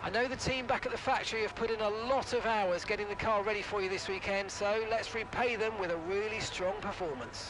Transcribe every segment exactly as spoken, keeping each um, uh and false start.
I know the team back at the factory have put in a lot of hours getting the car ready for you this weekend, so let's repay them with a really strong performance.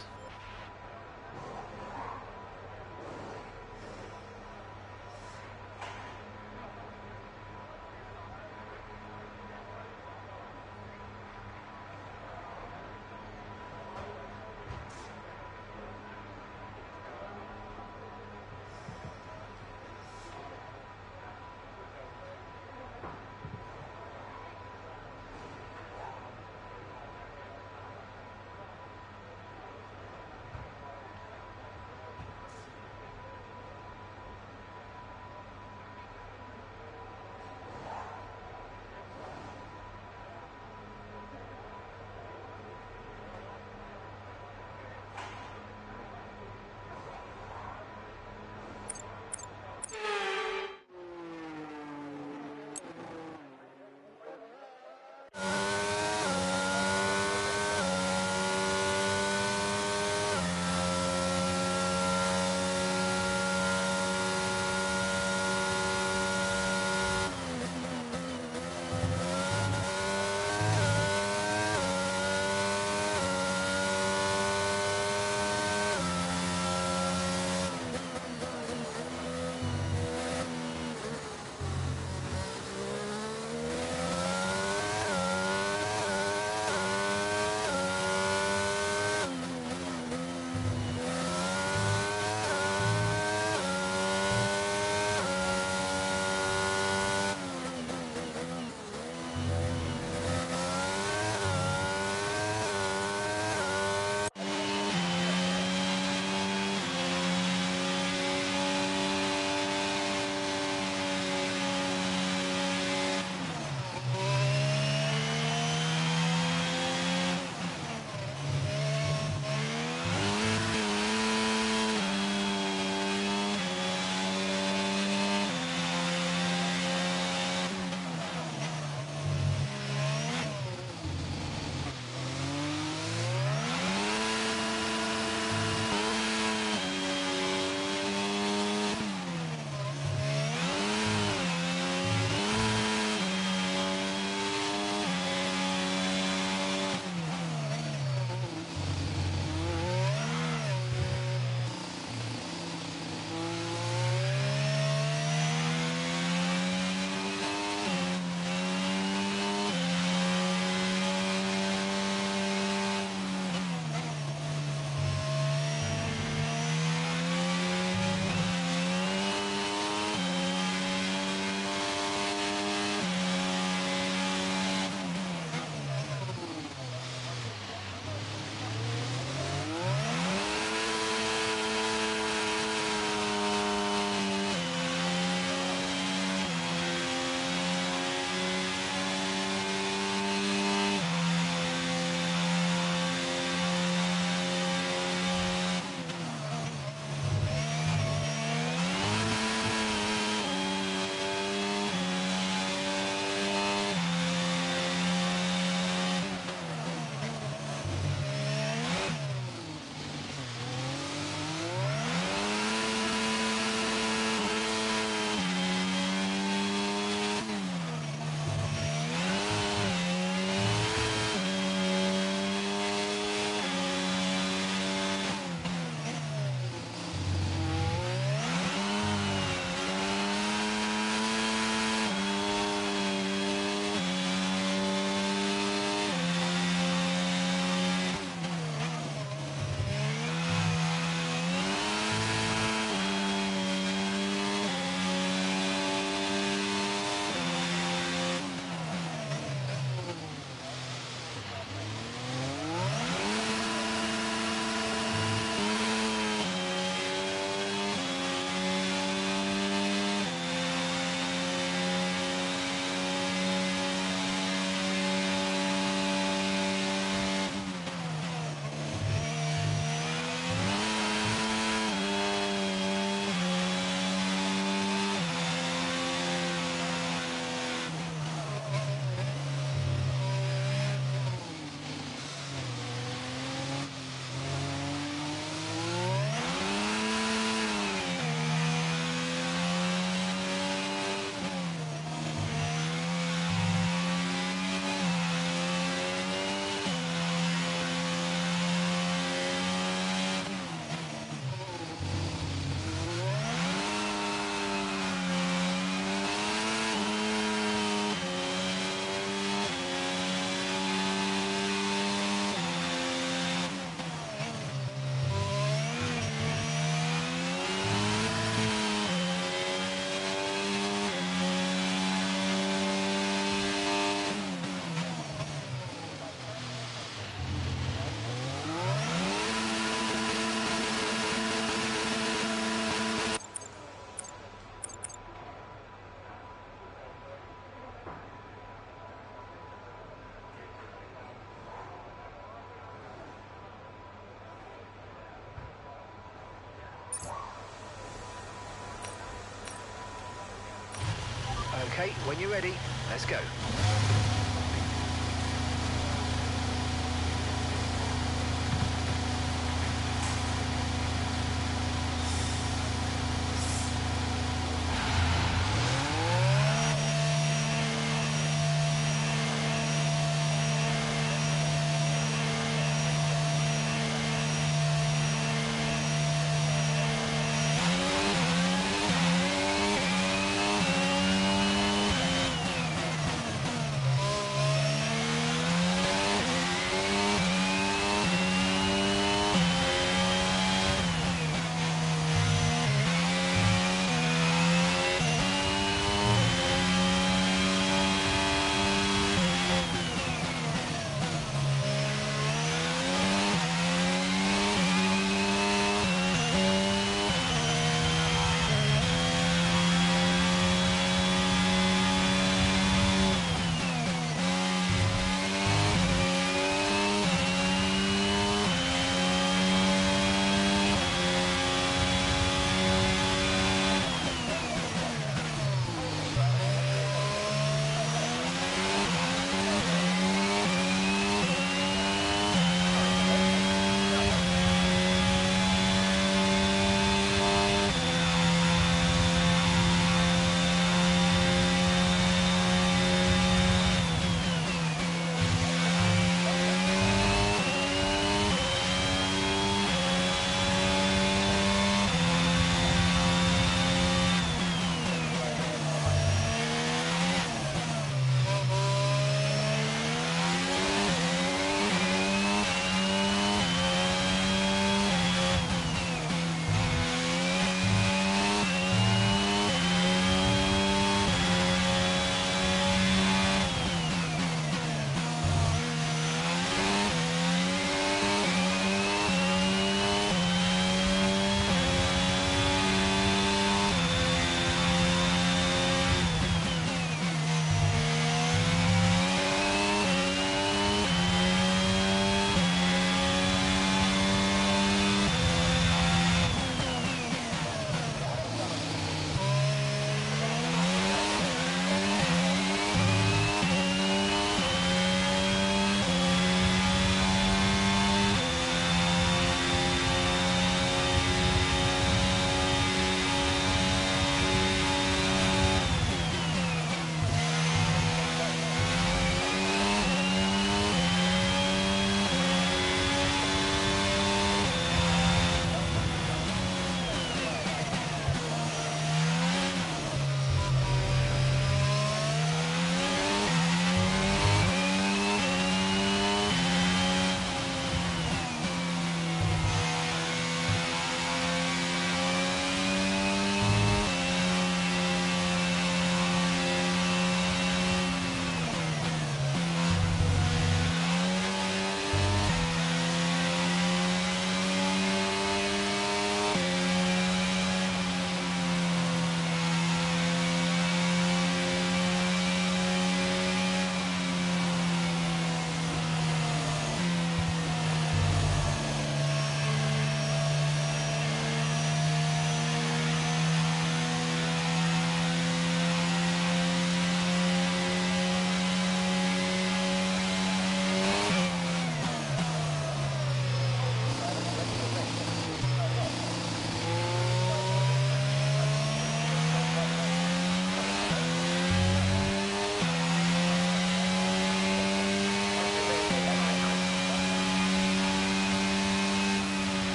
Okay, when you're ready, let's go.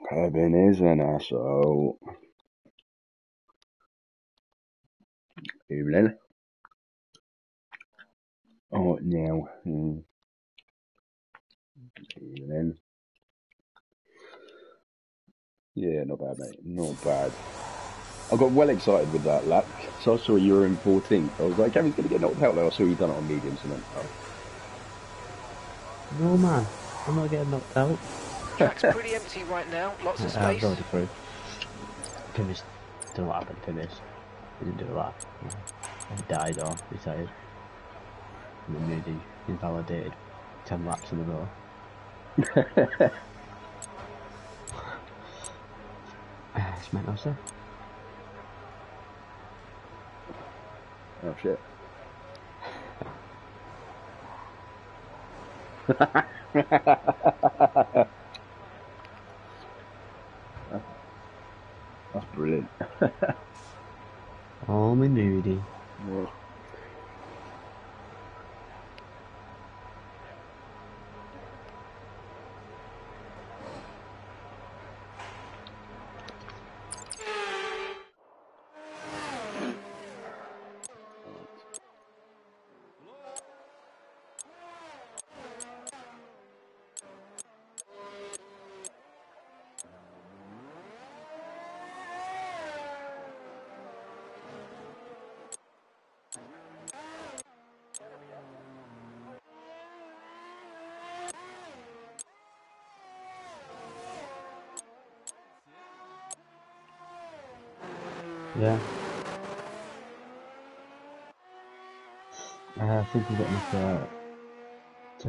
Kevin is an asshole. Evening. Oh, now. Hmm. Evening. Yeah, not bad, mate. Not bad. I got well excited with that lap. So I saw you were in fourteenth. I was like, Kevin's going to get knocked out there. I saw you done it on mediums and then, oh. No, man. I'm not getting knocked out. Track's pretty empty right now. Lots of I, I was space. already through. Pimmist. Don't know what happened to Pimmist. He didn't do a lap. He died or retired. And then Moody invalidated ten laps in a row. It's mental, sir. Oh, shit. That's brilliant. Oh, my Moody. Yeah. Yeah. Uh, I think we've got enough uh, to...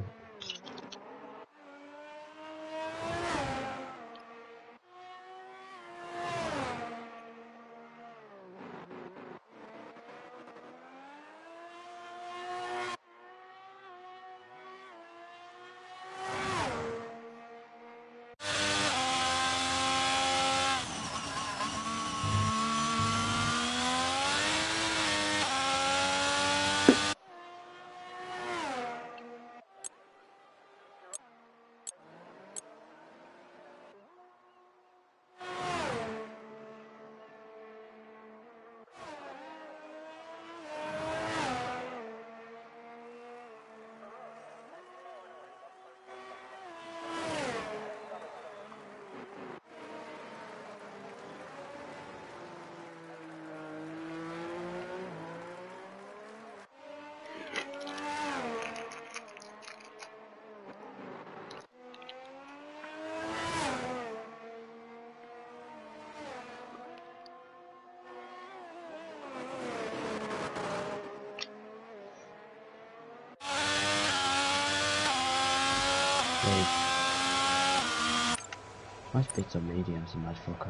My speeds are mediums, you motherfucker.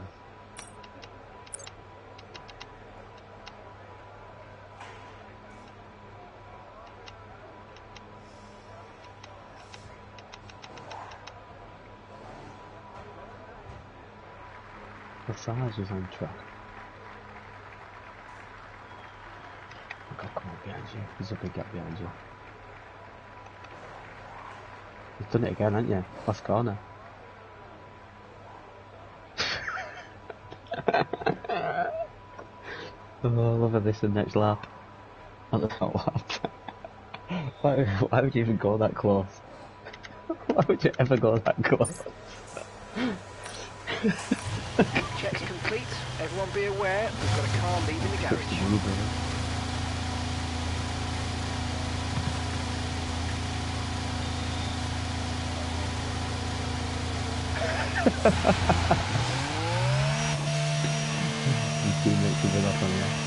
Lafarge is on track. I got caught behind you. There's a big gap behind you. You've done it again, haven't you? Last corner. Oh, I love how this is the next lap. On the top lap. why, why would you even go that close? Why would you ever go that close? Checks complete. Everyone be aware, we've got a car leaving the garage. Your teammates will be up on you.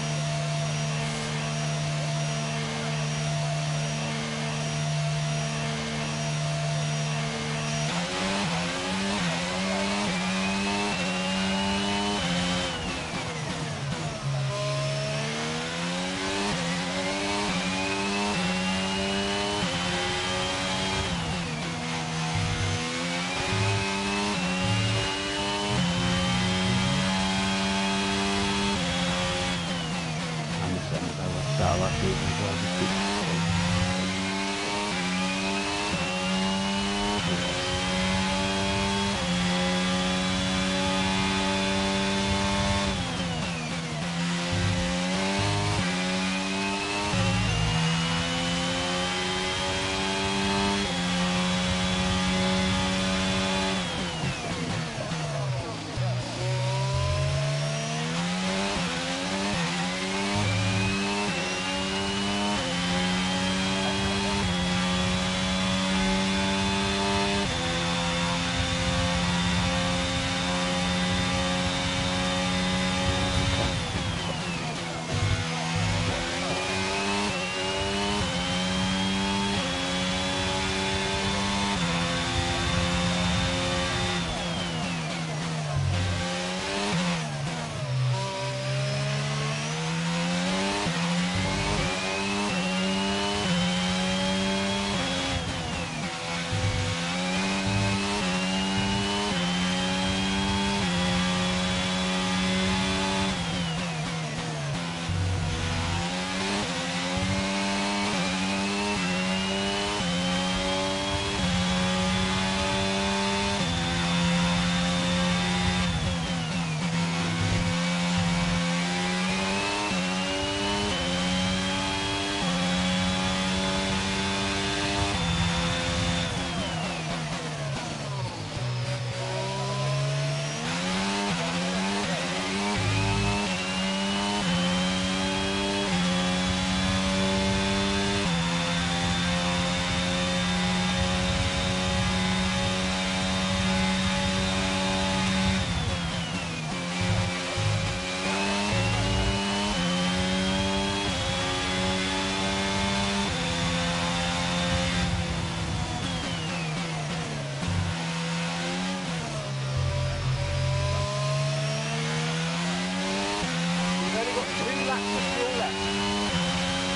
laps are still left.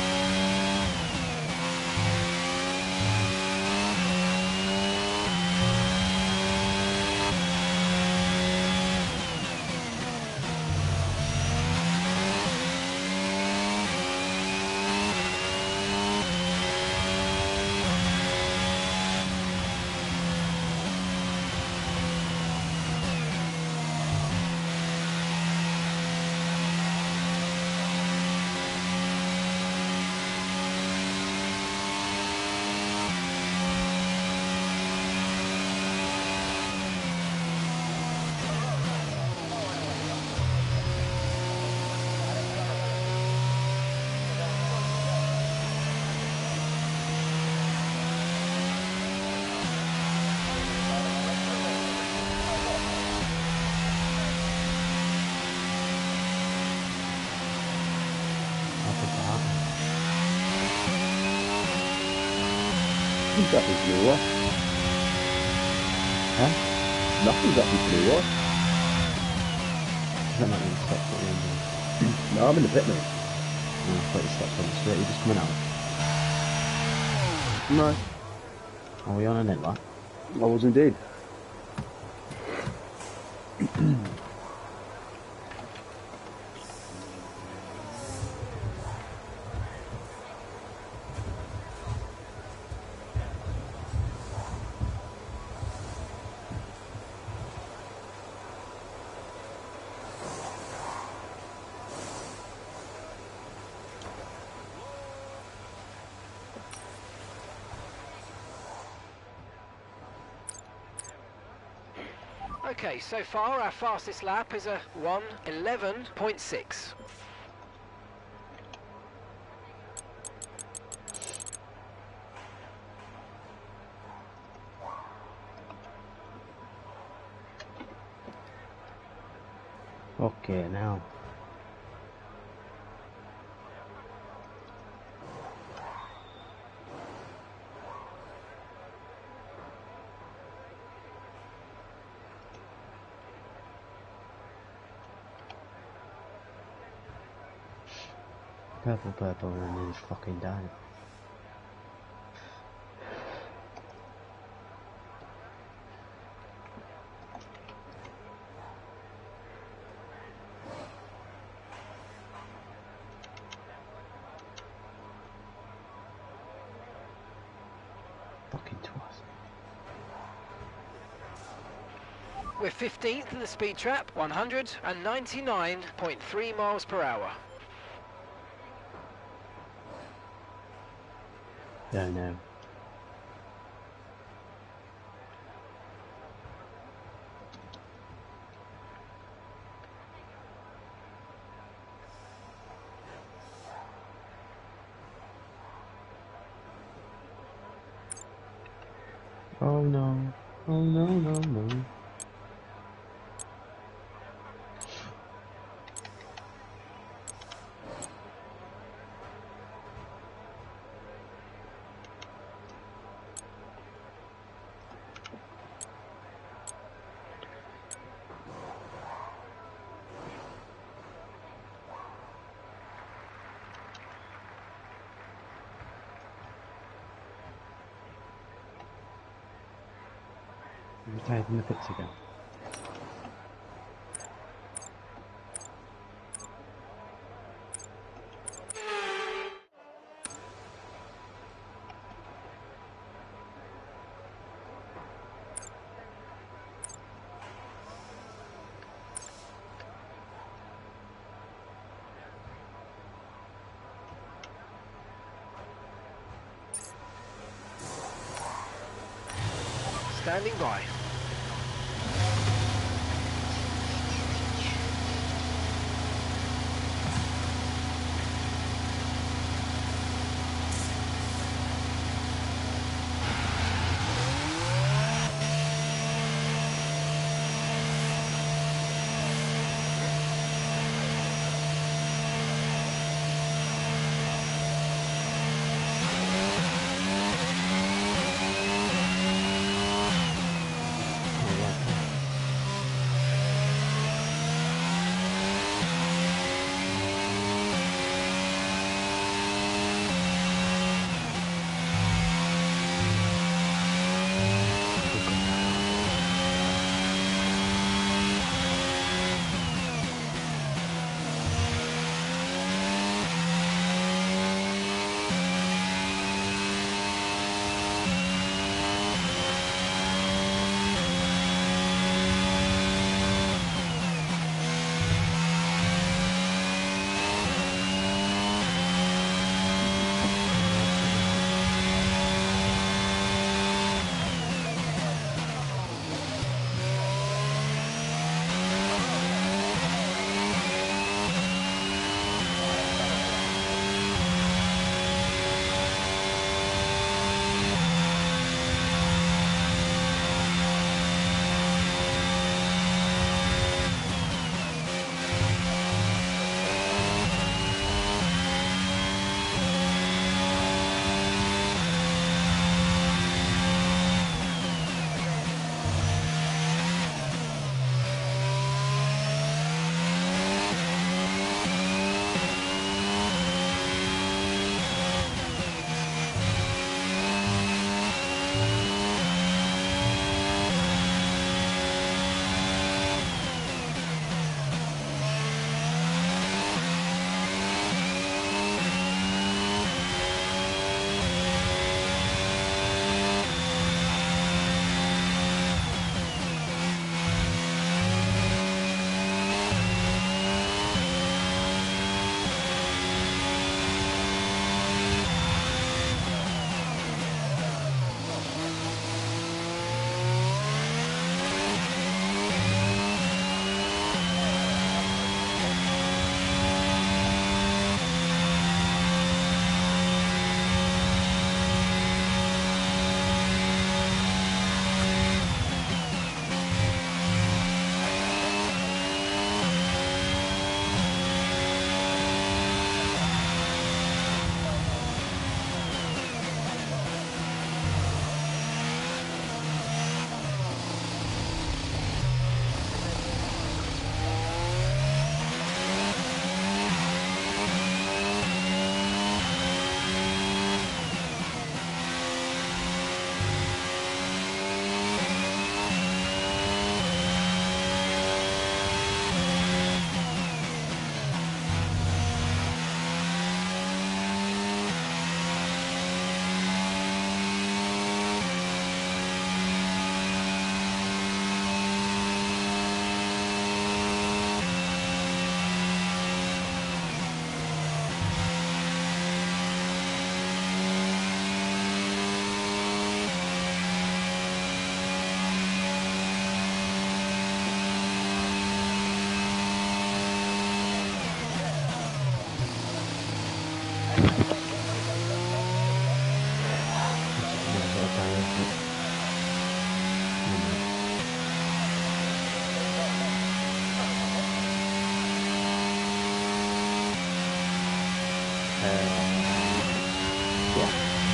Nothing's happened to me, what? Huh? Nothing's happened to me, what? Is that not in the stops at the end? No, I'm in the pit, mate. No, I thought you stopped on the straight. You're just coming out. No, Are we on an inlet? I was indeed. Okay, so far our fastest lap is a one eleven point six. Okay, now. Purple, purple, and then just fucking died. Fucking twice. We're fifteenth in the speed trap, one hundred ninety-nine point three miles per hour. No, no. Oh no. Oh no, no, no. I'm tired in the pits again. Standing by. yeah.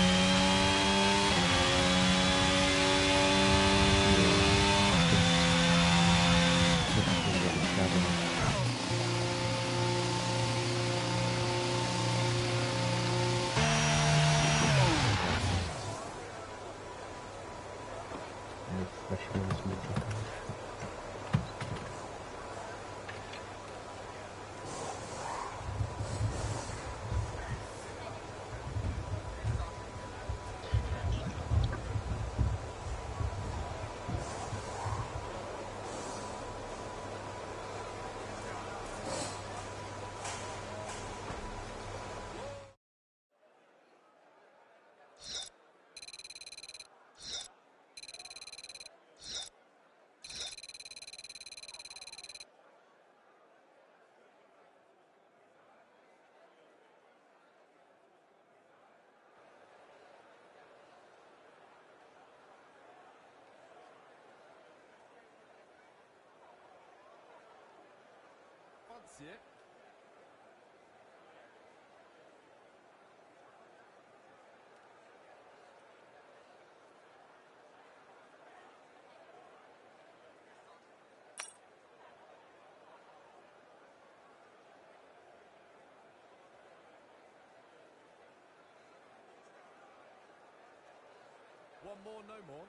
Fancy it? One more, no more.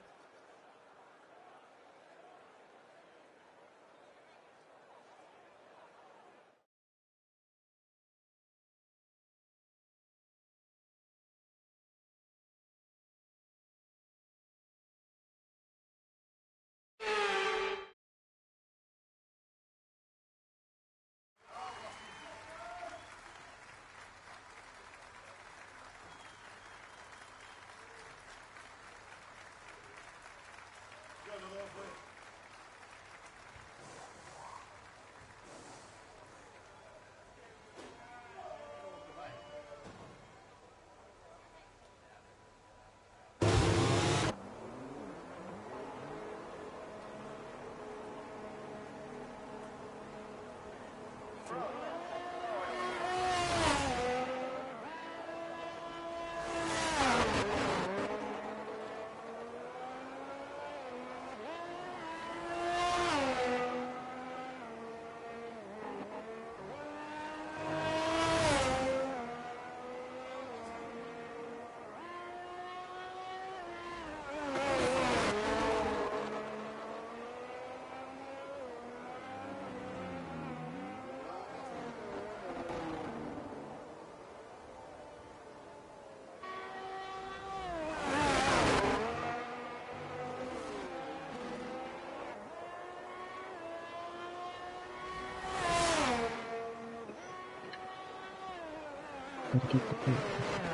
Gotta keep the pace.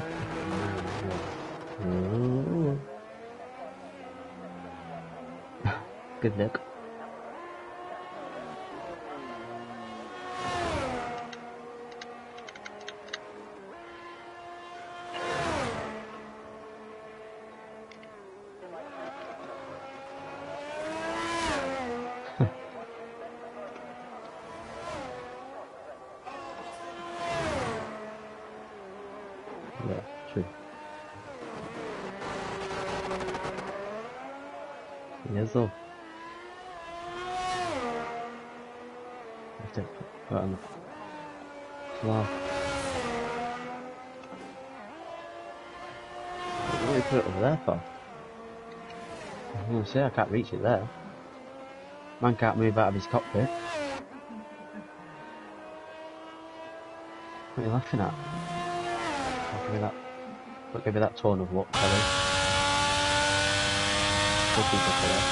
Ooh. Good luck. Yeah, true. Yes, though. Have to put on the floor. What do you put it over there for? I'm gonna say I can't reach it there. Man can't move out of his cockpit. What are you laughing at? I'll give me that. Don't give me that tone of look, Kelly. Good people for that.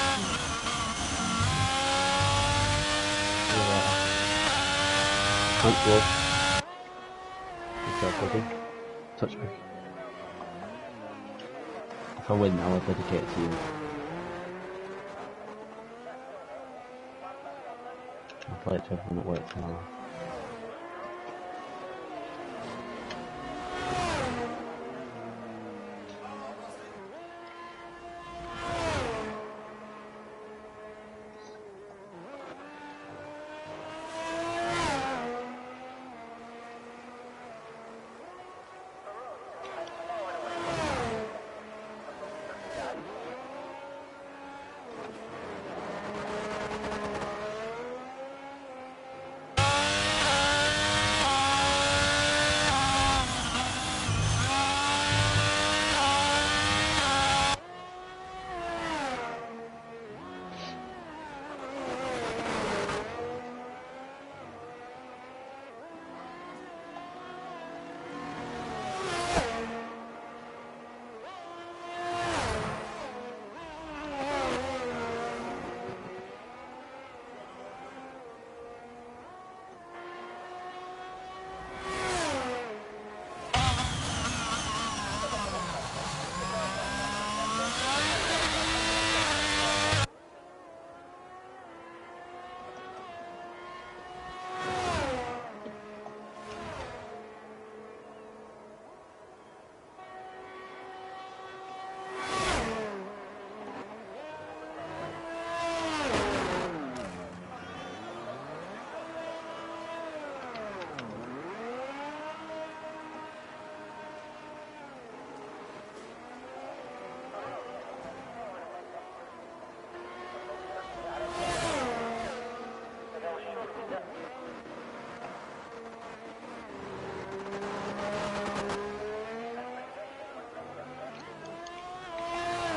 Thanks, love. Good job, buddy. Touch me. If I win, I'll dedicate it to you. I'll play it to everyone at work tomorrow.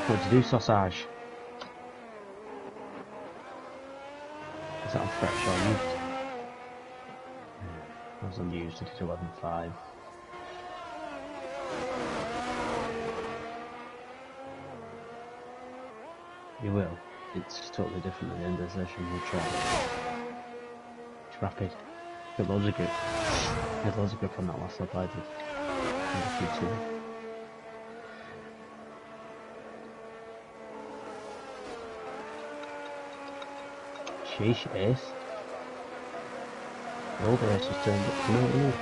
What to do, sausage? Is that on fresh or used? I was on used, it is eleven five. You will. It's totally different at the end of the session. We'll try it. It's rapid. Got loads of grip. I had loads of grip on that last lap I did. Sheesh, Ace. The old Ace has turned up to no enough.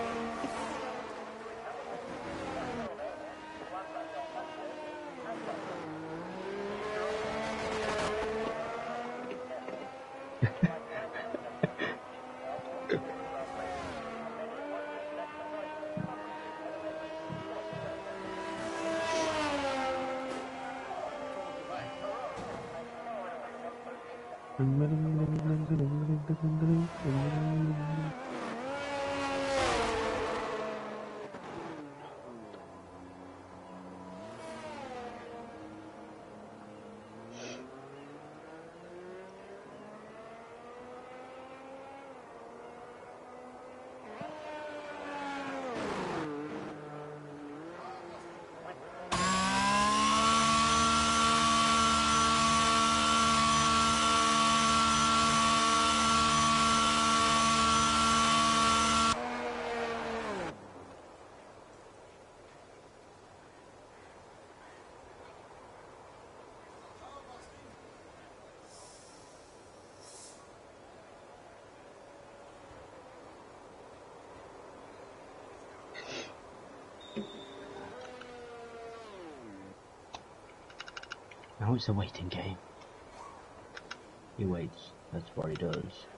Now it's a waiting game. He waits, that's what he does.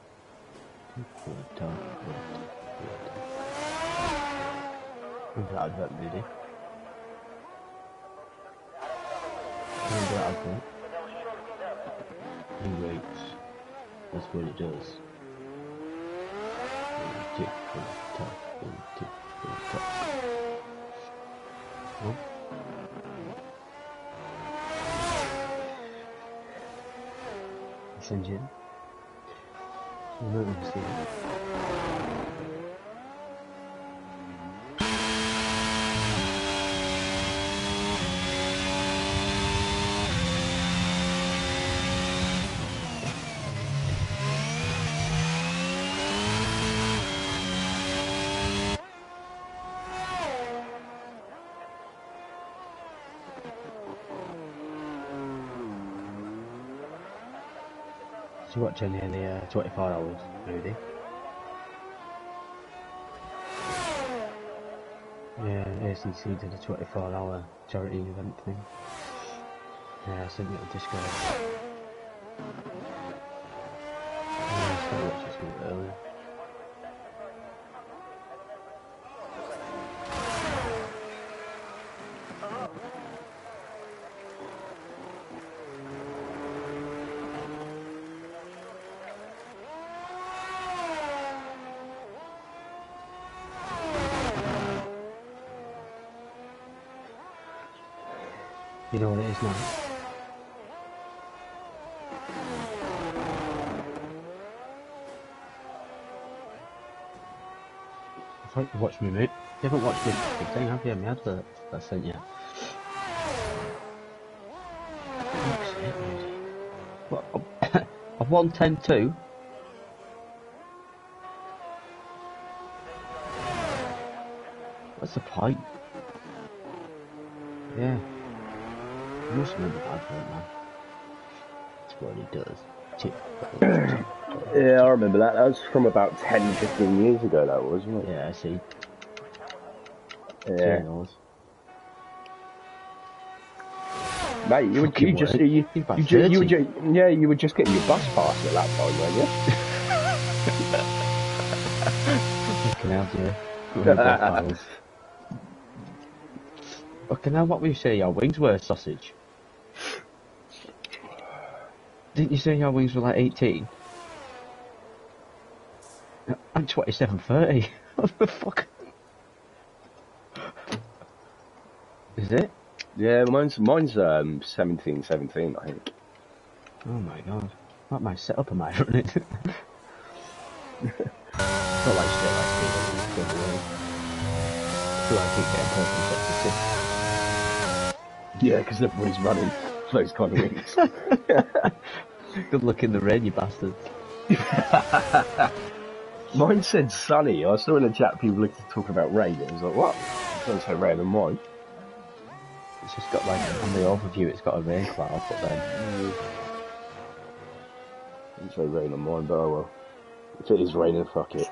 Remember that advert, Moody? Remember that advert? He waits, that's what he does. One tick, one top, one tick, one top. Oh. Engine. Moving speed. So watching in the uh, twenty-four hours, Moody. Yeah, A C C did a twenty-four hour charity event thing. Yeah, I sent you a Discord. Yeah, I started watching something earlier. You know what it is now? I thought you watched me, mate. You haven't watched me the thing, have you? My advert that I sent you. What? A one ten two? What's the point? Yeah. You must remember that advert, man. That's what he does. Tip. Yeah, I remember that. That was from about ten, fifteen years ago, that was, wasn't it? Yeah, I see. Yeah. Channels. Mate, you would you just you, you, you, ju you would ju yeah you were just getting your bus pass at that time, weren't you? Fucking hell, yeah. Okay, now what were you saying? Your wings were sausage. Didn't you say your wings were like eighteen? I'm twenty-seven thirty. What the fuck? Is it? Yeah, mine's mine's um seventeen seventeen, I think. Oh my god. What my setup am I running? Not like straight like speed, I think it's away. I feel like I keep getting personal shots to six. Yeah, because everybody's running those kind of wings. Good luck in the rain, you bastards. Mine said sunny. I saw in the chat people looking to talk about rain. It was like, what? It doesn't say rain on mine. It's just got like, on the overview it's got a rain cloud, but then... It doesn't say rain on mine, but oh well. If it is raining, fuck it.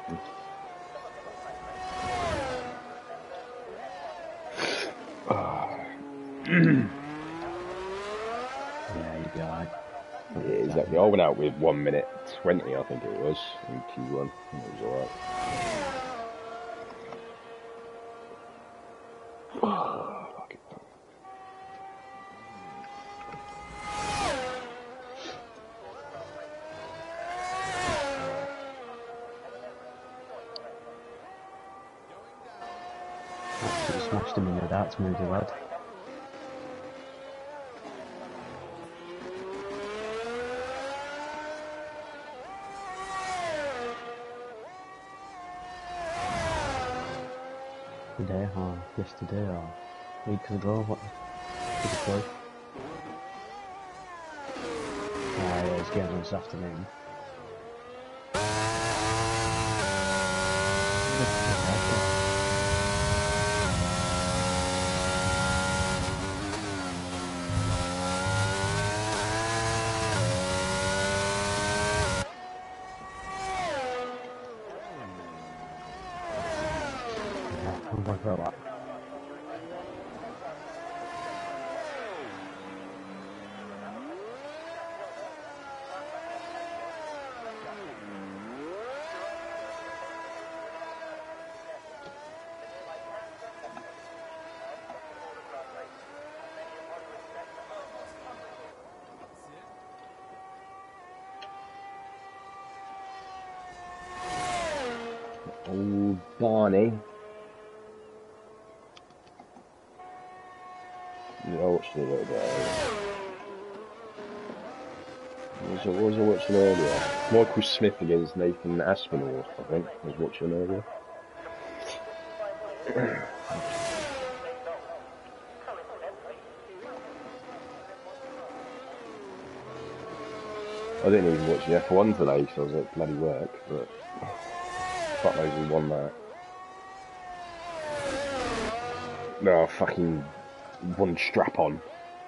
Yeah, you'd be alright. Yeah, exactly. I went out with one minute twenty, I think it was, in Q one. It was alright. Fuck it. Absolutely smashed him in the darts movie, lad. Today or yesterday or weeks ago, what did it play? Ah, yeah, it's game on this afternoon. I'm going for a lot. Oh, Barney. Yeah, I watched it a little bit earlier. What was I, what was I watching earlier? Michael Smith against Nathan Aspinall, I think, I was watching earlier. I didn't even watch the F one today because I was at bloody work, but fuck knows who won that. No, fucking one strap on.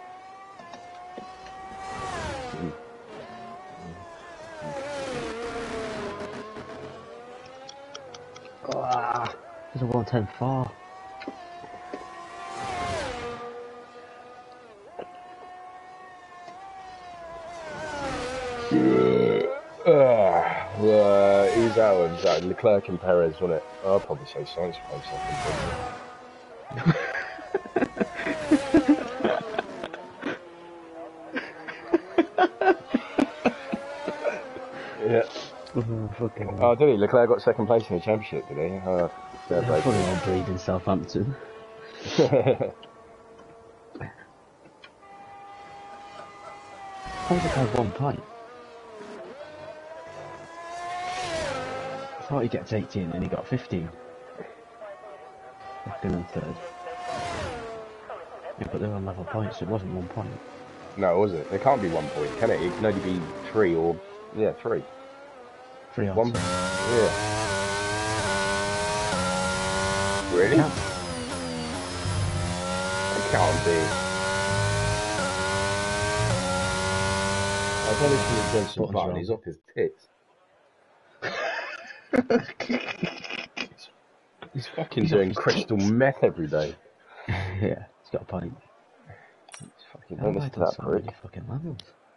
Ah, there's a one ten four. Uh, uh, who's that one? Was that Leclerc and Perez, wasn't it? I'll probably say Sainz close second. Yeah. Oh, fucking Oh, did he? Leclerc got second place in the championship, did he? Oh, fair play. Funny old breed in Southampton. How did I have one point? I thought he gets eighteen and he got fifteen. Second and third. Yeah, but they were on level points, so it wasn't one point. No, was it? It can't be one point, can it? It can only be three or... Yeah, three. Three or One. two. Yeah. Really? Can't. It can't be. I don't know if he's Jenson Button's Button, wrong. he's off his tits. He's fucking He's doing off his crystal tits. meth every day. Yeah, he's got a point. He's fucking How have I honest to done that so prick. many fucking levels?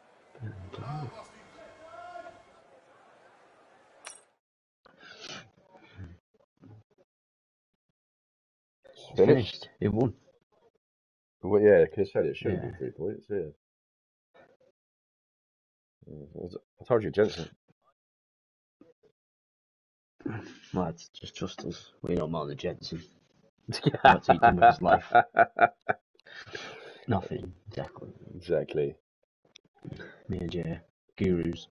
It's Finished. finished. It won. Well, yeah, because I said it should Yeah. be three points, yeah. I told you, Jensen. Lads, just trust us. We know more than Jensen. What's he done with his life? Nothing, exactly. Exactly. Me and Jay, gurus.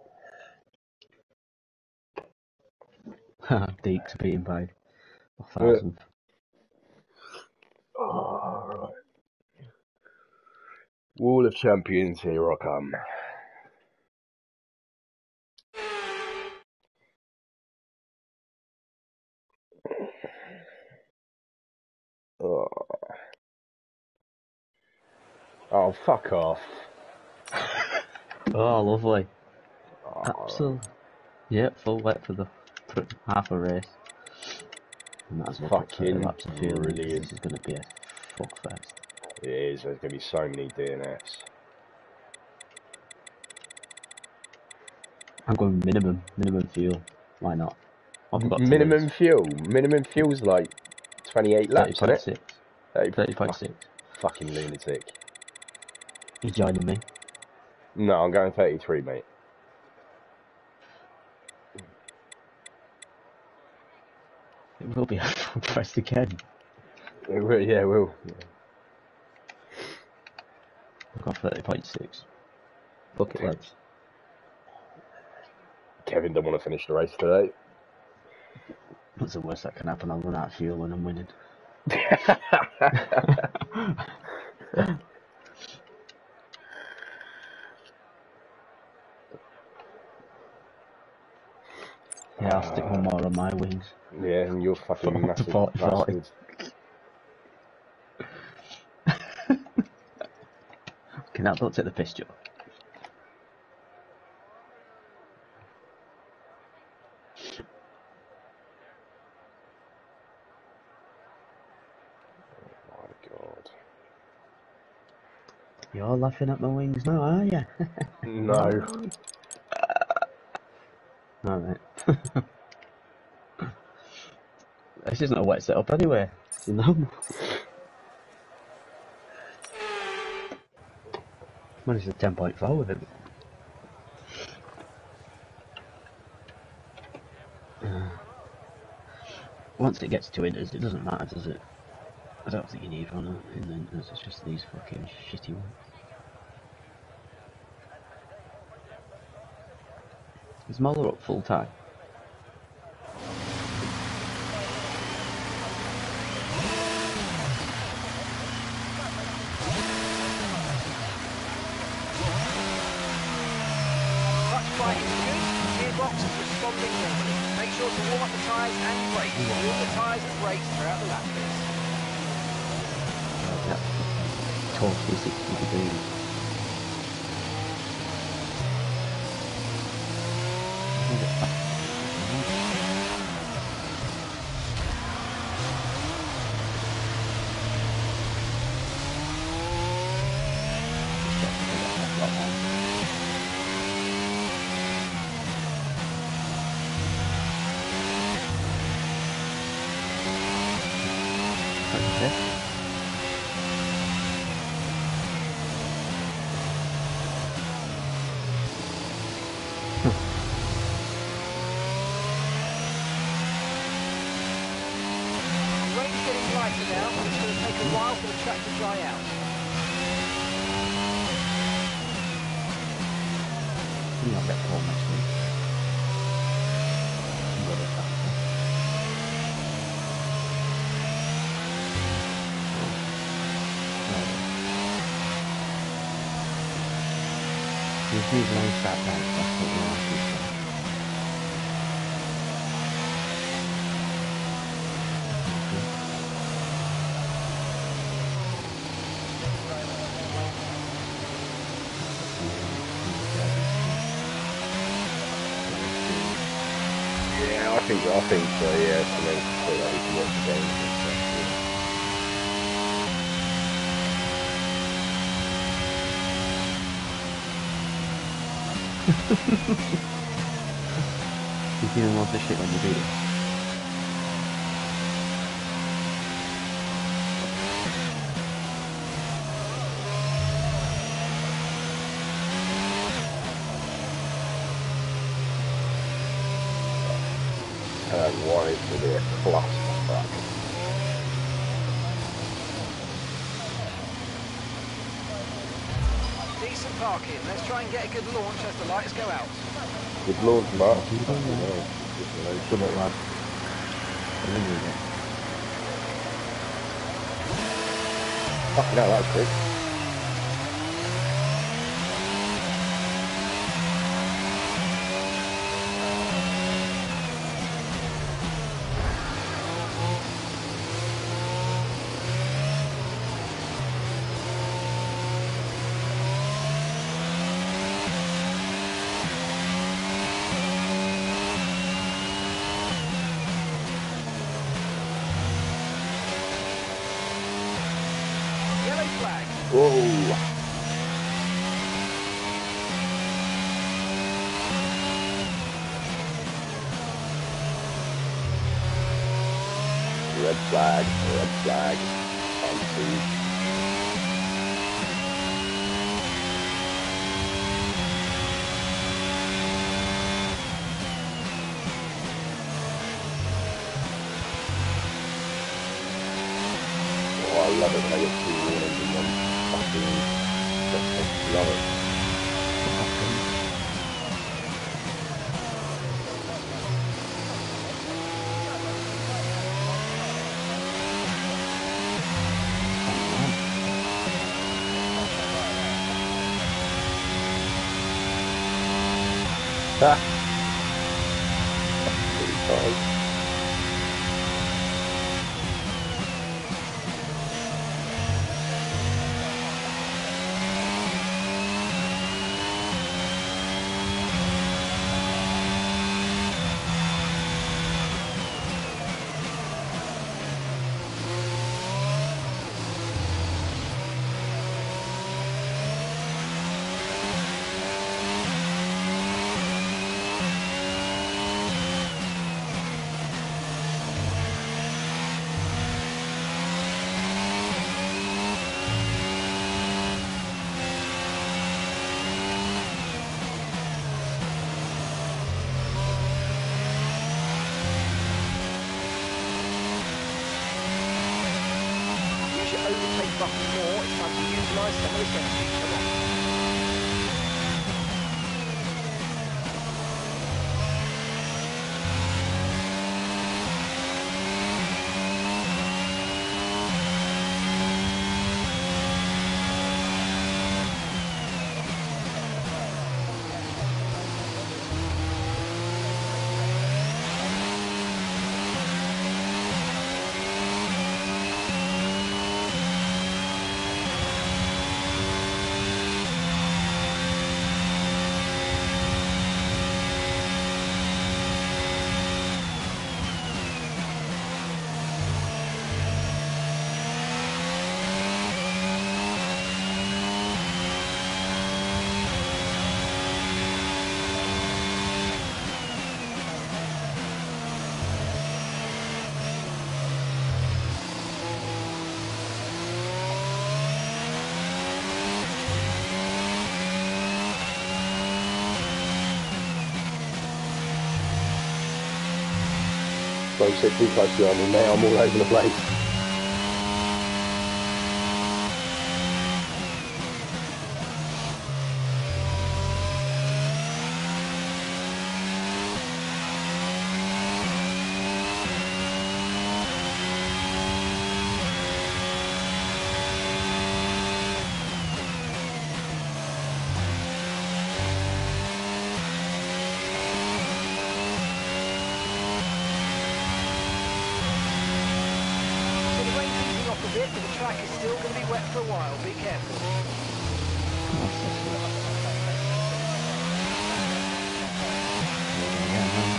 Deeks beaten by a thousand. All right. Wall of Champions, here I come. Oh, oh fuck off. Oh, lovely. Oh, Absolutely. Yep, full wet for the for half a race. And might as well put thirty fucking laps of fuel in, 'cause brilliant. this is going to be a fuck fest. It is, there's going to be so many D N Fs. I'm going minimum, minimum fuel. Why not? What have I got to Minimum lose? fuel. Minimum fuel's like twenty-eight laps, isn't it? thirty point six. thirty thirty point six. Fucking lunatic. You joining me? No, I'm going thirty-three, mate. It will be a fuck fest again. It will, yeah, it will. Yeah. I've got thirty point six. Fuck it, lads. Kevin don't want to finish the race today. What's the worst that can happen? I'll run out of fuel and I'm winning. Yeah, I'll stick one more on my wings. Yeah, and you're fucking For- massive forty, forty. bastard. Can that don't take the piss, Joe? Oh my god. You're laughing at my wings now, are you? No. Alright. This isn't a wet setup anyway, you know? Managed a ten point four with it. Uh, once it gets to inters, it doesn't matter, does it? I don't think you need one in the inters, it's just these fucking shitty ones. Is Muller up full time? Clutch fight is good. Gearbox is responding normally. Make sure to warm up the tyres and brakes. Warm the tyres and brakes throughout the lap list. Yep. Totally sixty degrees. Okay. The rain's getting lighter now, but it's going to take a while for the track to dry out. Maybe I'll get Paul next week. I'm good at that. He's using only sat down, that's what we want to do. Yeah, I think I think so. Yeah, so then so that we can watch the games and stuff. You feeling lots of shit when you beat it? And I want it to be a clusterfuck. parking. Let's try and get a good launch as the lights go out. Good launch, Mark. You don't Fucking know. hell. Good luck, lad. I really need it. Fucking hell, that was quick. Yellow flag. Whoa. Red flag, red flag. Can't see. Oh, I love it when I get two warnings in one fucking second. Love it. Ha! Pretty tight. Use your overtake button more. It's time to utilise some of this energy. Come on. Don't sit too close behind me, mate. I'm all over the place. So the rain's easing off a bit, but the track is still going to be wet for a while. Be careful. Yeah, man.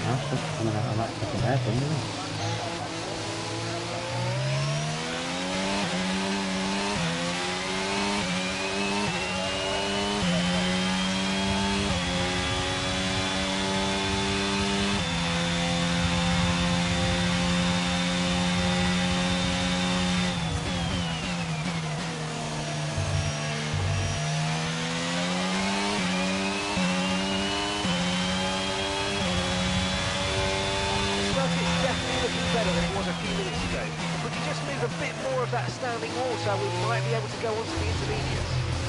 That's just coming out of that second hairpin, isn't it? Circuit's definitely looking better than it was a few minutes ago. If we could just move a bit more of that standing water, we might be able to go on to the intermediates.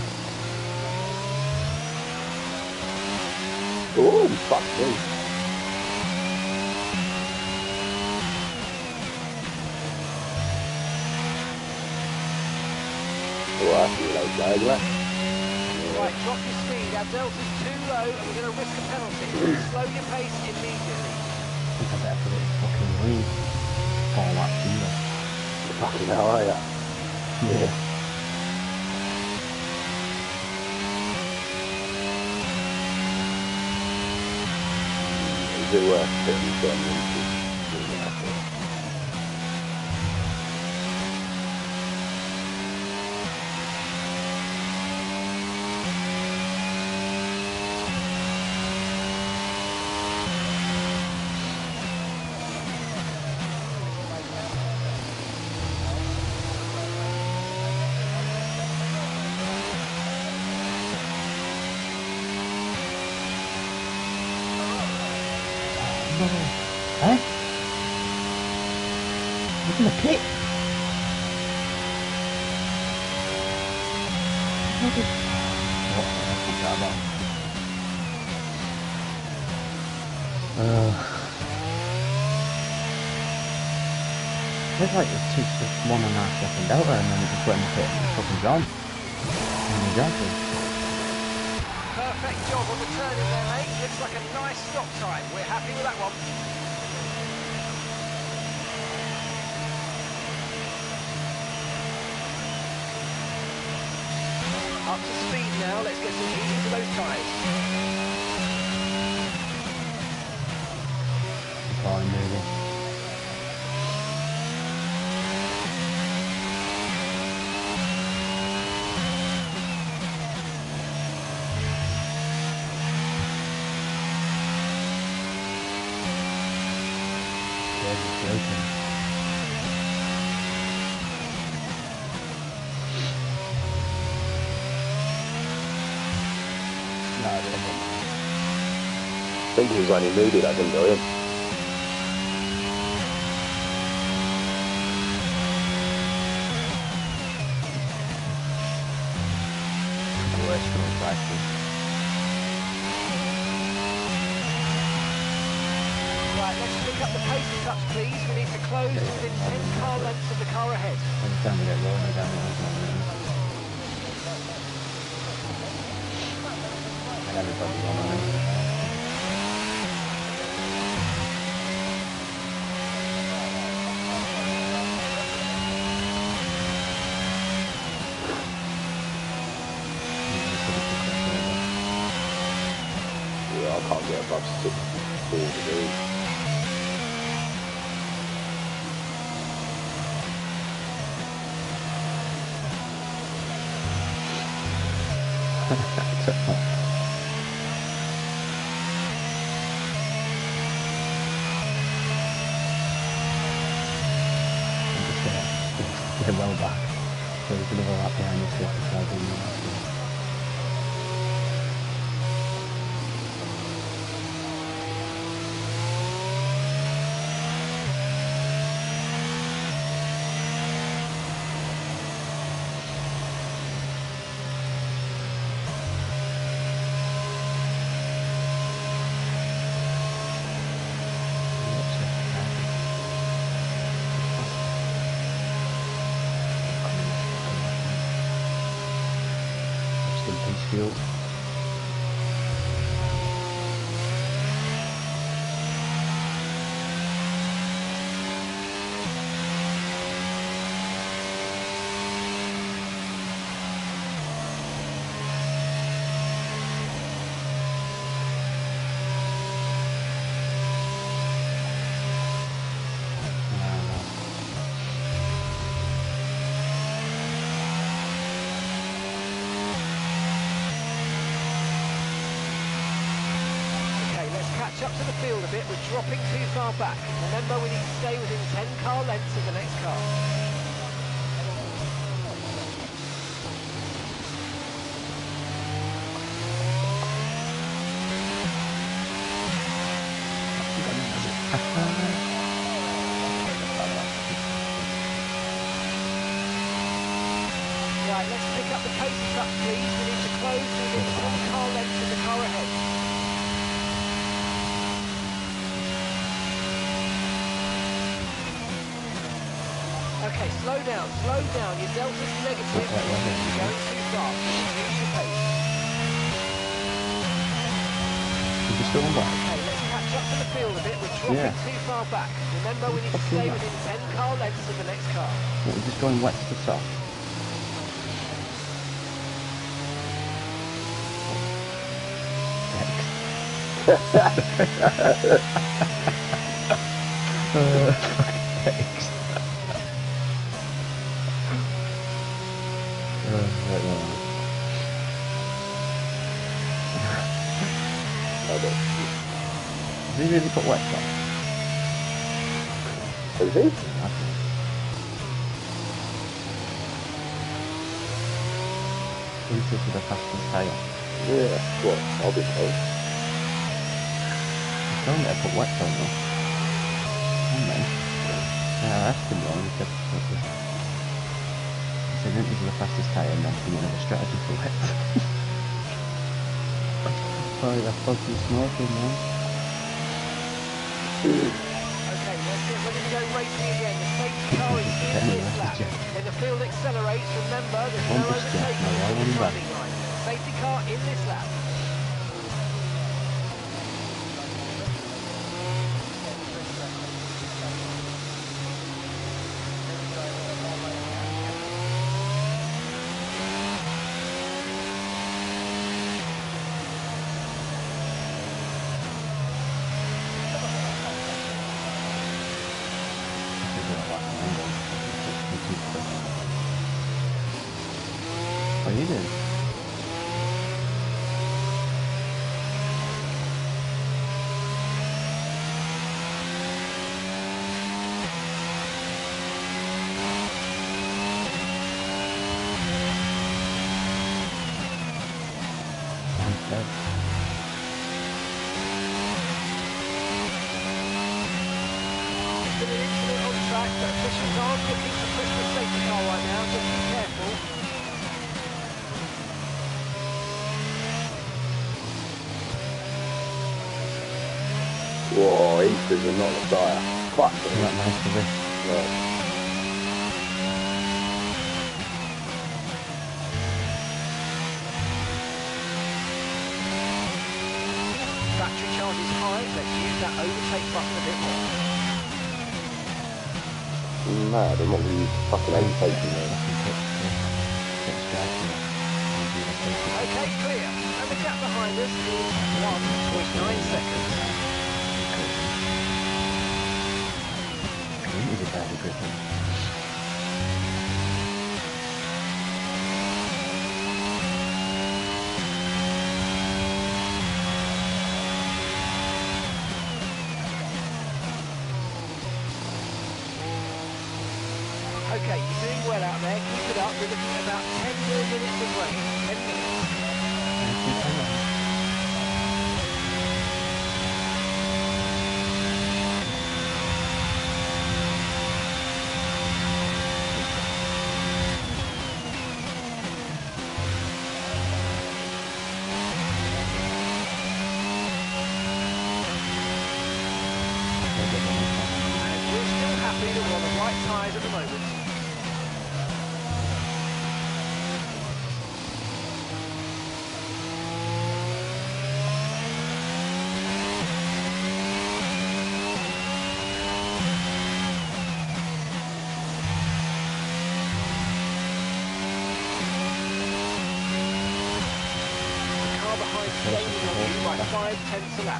Oh, fuck me. Oh, I feel like flag left. Right, drop your speed. Our delta's too low and we're going to risk a penalty. Slow your pace immediately. I think I better put it in fucking lean. Four laps in there. Fucking hell, are ya? Yeah. Is it worth putting them into doing that? Huh? Look in the pit. What the heck is that about? Uh, it's like it's two, it's one and a half second delta and then it just went in the pit and it's fucking gone. And exactly. Perfect job on the turning there, mate. Looks like a nice stop time. We're happy with that one. Up to speed now. Let's get some heat into those tyres. Fine, moving. I think he was only moody, that didn't go in. Worst for practice. Right, let's pick up the pace a touch, please. We need to close to within ten car lengths of the car ahead. Every time we get rolling down the road, and everybody's on it. Yeah, I can't get above sixty-four degrees. Get well back. So there's another lap behind the fifty-five in the last one. Field. catch up to the field a bit. We're dropping too far back. Remember, we need to stay within ten car lengths of the next car. Right, let's pick up the pace a touch, please. We need to close to within ten car lengths of the car ahead. Okay, slow down, slow down. Your delta's negative. You're going too fast. Reduce your pace. Is it still on black? Okay, let's catch up to the field a bit. We're dropping Yeah. too far back. Remember, we need to Fucking stay right. within ten car lengths of the next car. What, we're just going wet to the top. uh, thanks. Uh, right now. Did he really put wet on? Is he? Into to the fastest tyre. Yeah, what? I'll be close. Don't let her put wet on though. Oh man. Yeah, I asked him wrong. He said, he said into the fastest tyre and then he didn't have a strategy for it. Sorry, that's fucking smoking, man. Okay, let's get ready to go racing again. The safety car is in this lap. When the field accelerates, remember there's no Bumpers, Jack. overtaking No, I until the want him back. timing line. Safety car in this lap. What are you doing? Okay. There's been an incident on track, but officials aren't looking to push the safety car right now. Just be careful. Whoa, Easter's are not the tyre. Fuck Isn't that nice to be? Right. Battery charge is high. Let's use that overtake button a bit more. Mad, I'm not going to use fucking overtaking there. Okay, clear. And the gap behind us is one point nine seconds. Is it Barry Griffin? Okay, you're doing well out there. Keep it up. We're looking at about ten more minutes of rain. ten minutes. And we're still happy that we're on the right tyres at the moment. The car behind gaining on you by five tenths a lap.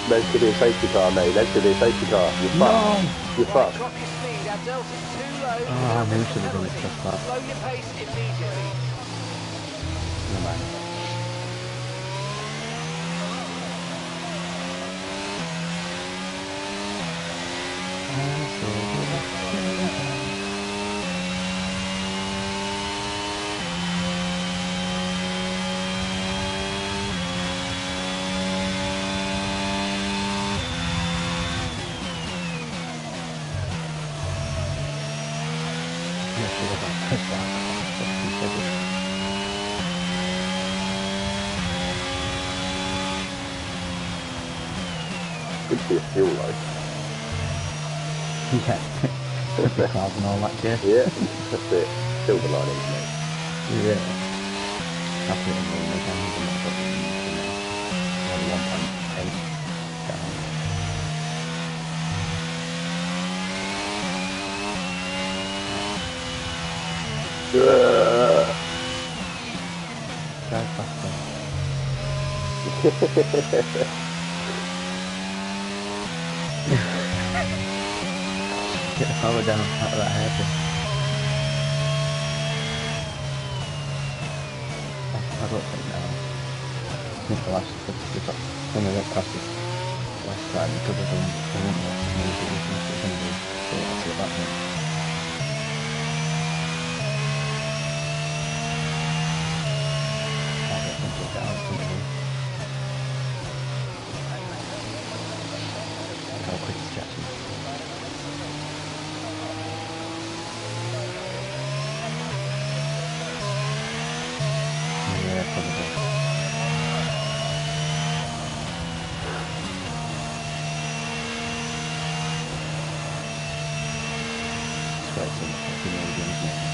There's gonna be a safety car, mate. There's gonna be a safety car. You're No! fucked. You're Right, fucked. drop your speed. Our delta's too low. Oh, You're going I to knew miss should the have done it penalty. just that. Slow your pace immediately. Never mind. Yeah, should have got pissed off. That's what he said. Good for your fuel, though. Yeah. Trippy cars and all that shit. Yeah, that's it. Silver linings, mate. Yeah. That's it, I'm going to make them even more fucking one point eight down. Uh, Drive faster. Get the power down out of that hairpin. I, I don't think now. I think the last, the, the, the, when we went past this last time, we could have done the one more, and maybe we finished it anyway. So I'll see what that means. I don't think it's out in front of me. How quick is Jackson? Yeah, probably. It's quite so much fucking old, isn't it?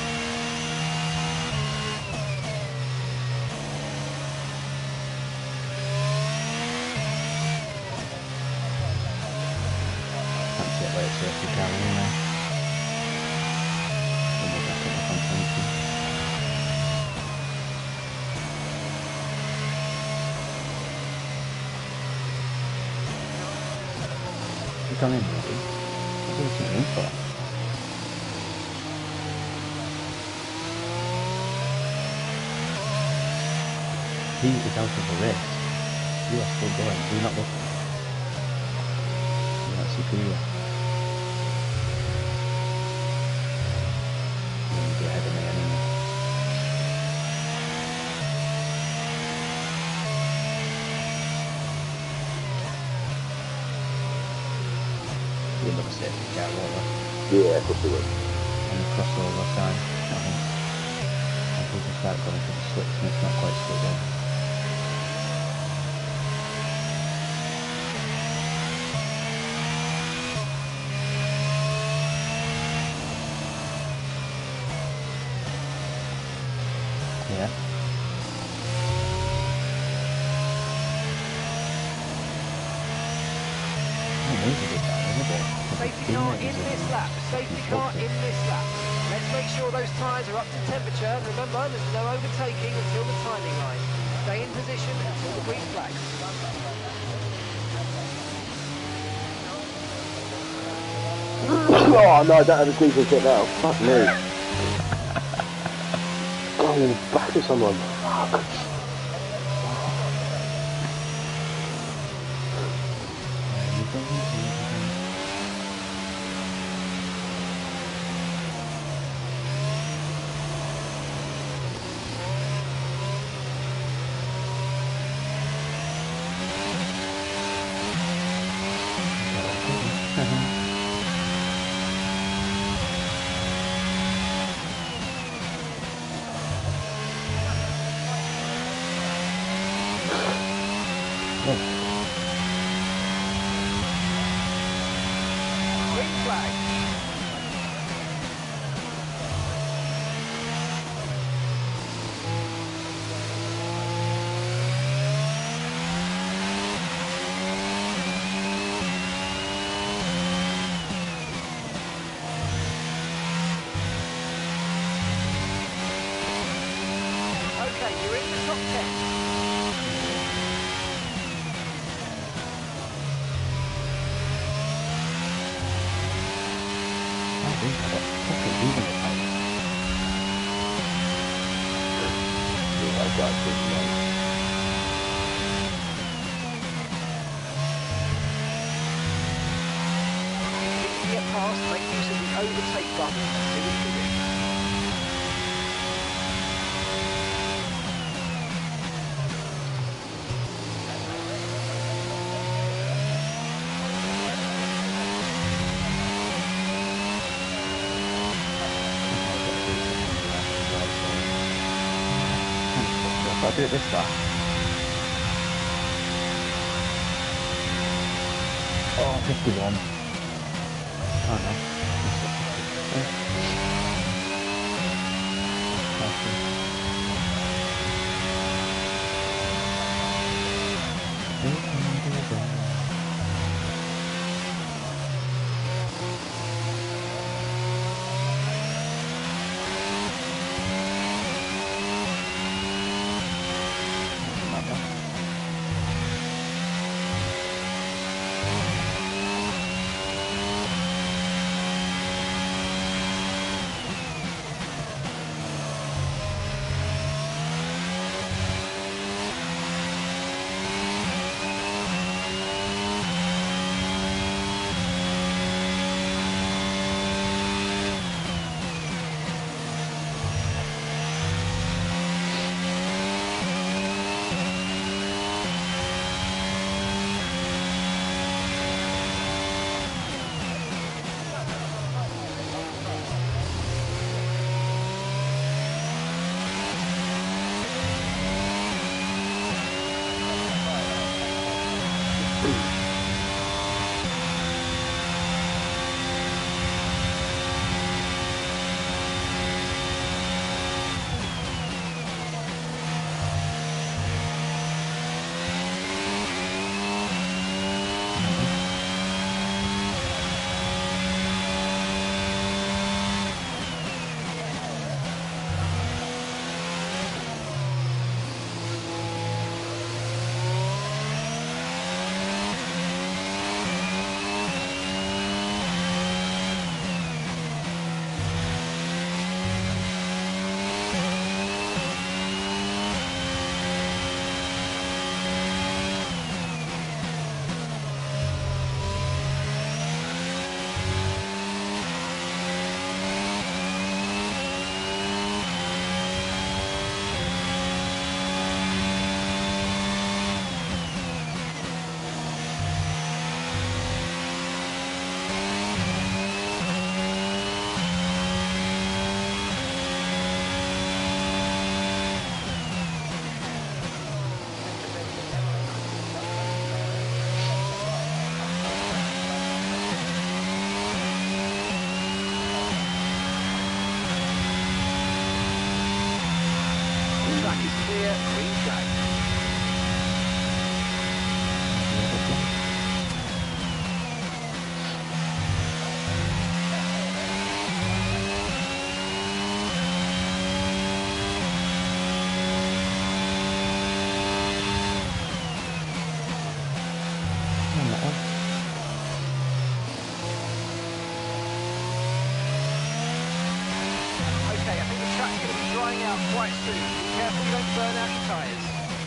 Can't see it where it's safety car anyway. So maybe I'll put my content in. You've gone in, maybe? What are you in for? He is out of the race. You are still going. Do you not look? You're not superior. You'll be ahead of me anyway. You'll never safety car, won't you? yeah, of course we will. On the crossover time, I think. And people start going for the slicks and it's not quite slick then. Yeah. I need to do that, isn't it? Safety car in this lap. Safety car in this lap. Let's make sure those tyres are up to temperature. Remember, there's no overtaking until the timing line. Stay in position until the green flag. Oh no, I don't have a sneaking kit now. Fuck me. Oh, I'm in the back of someone. Fuck. Green flag. Okay, you're in the top ten. think I got fucking even the time. Yeah, I've got this, man. If you can get past, make use of the overtake button and see what you can do. If I do it this far. Oh, fifty-one. Oh no. Track is clear, green flag. Okay, I think the track's going to be drying out quite soon. Be careful you don't burn out your tyres.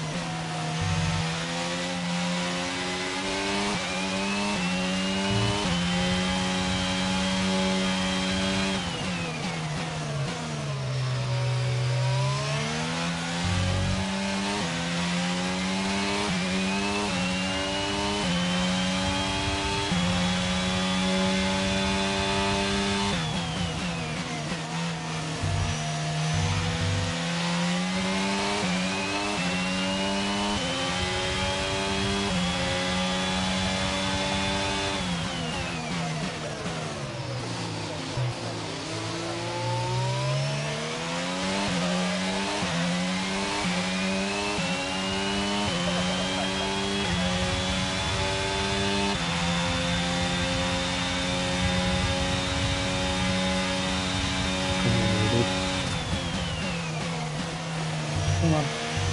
Come on.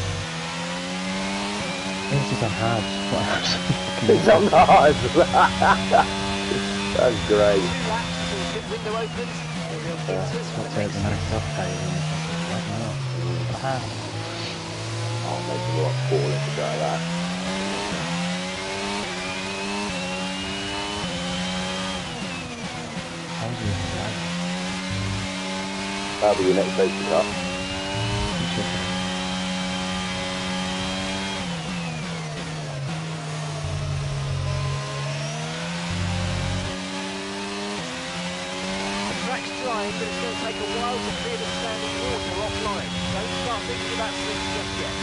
This is on hard. What It's on hard. That's great. Two laps until the pit wind's window opens, Muriel Uh, enters for what's the it, next the stint. nice stuff carried in the fucking what? No, no. Ah, I'll make a lot of four litres out of that. how's you in that? That'll be your next safety car. You should be. The track's drying, but it's going to take a while to clear the standing water offline. Don't start thinking about slips just yet.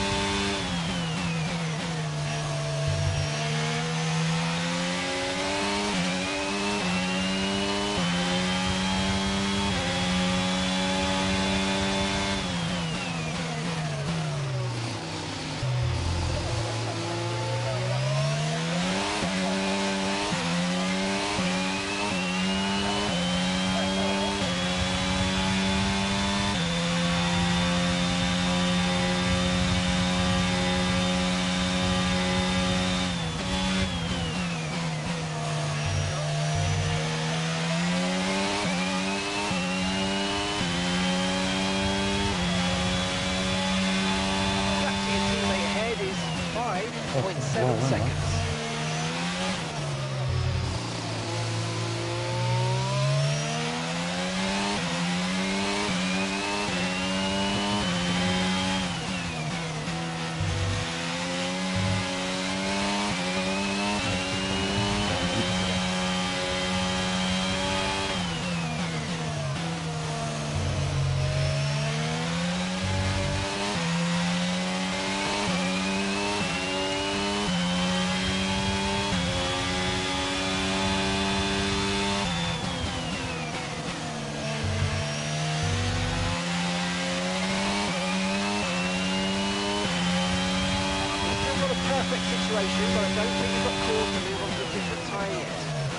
five point seven well, well. seconds. Perfect situation, but I don't think you've got cause to move on to a different tyre yet.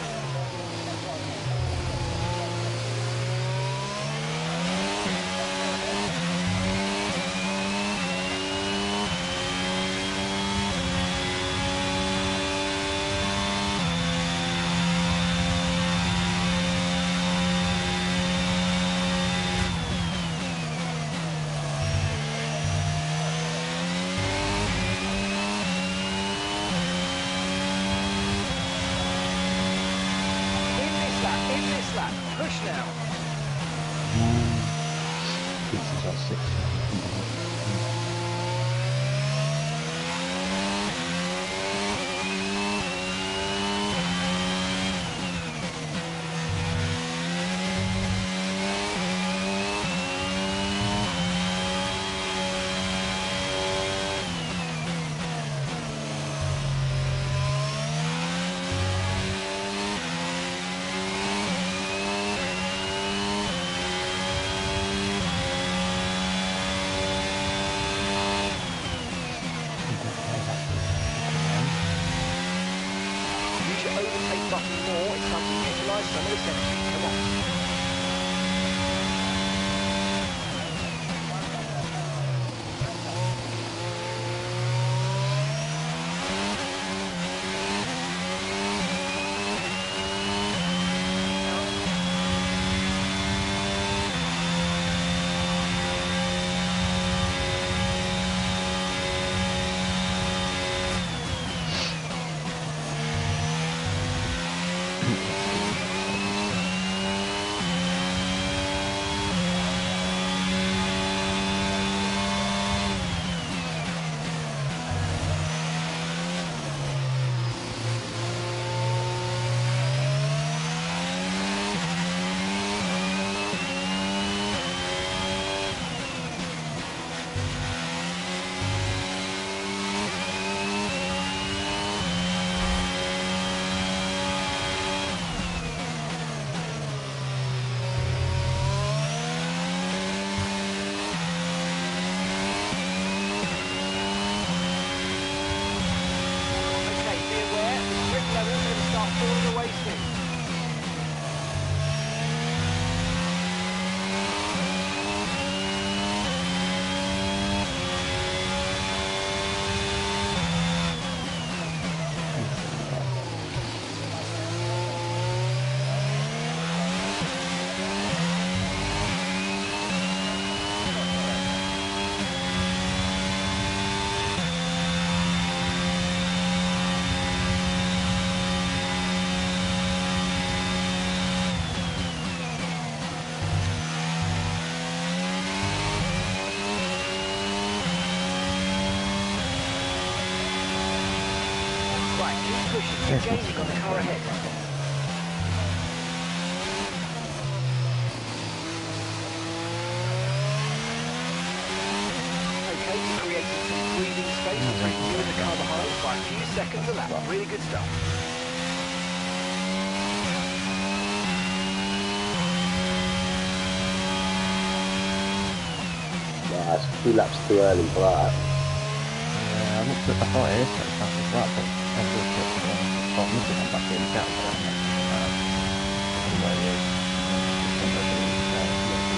Push now. Um, pieces are six. Overtake button more, it's time to utilise some of this energy. Come on. pushing. You're gaining on the car ahead. Okay, you're creating some breathing space between you and the car behind by a few seconds a lap. Really good stuff. Nah, it's two laps too early for that. Yeah, I looked at, I thought it is pretty fast as well, but I looked at the thought must have gone back in the gap, but I'm not sure about it. I don't know what it is. It's not very good, so let's see.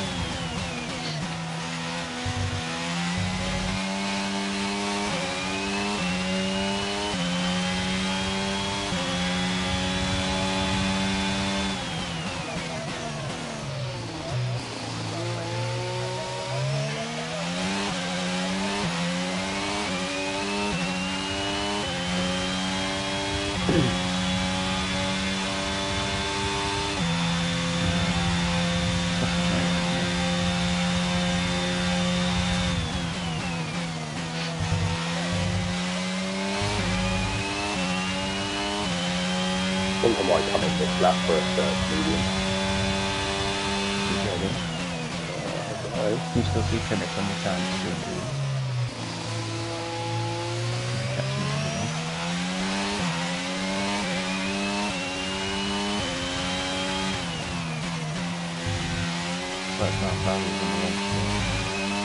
I think I might come in this lap for a third medium. Keep going. Uh, I don't know. You still see Kimmich on the time to do it. Catch him as well. That's not bad, he's on the launch there.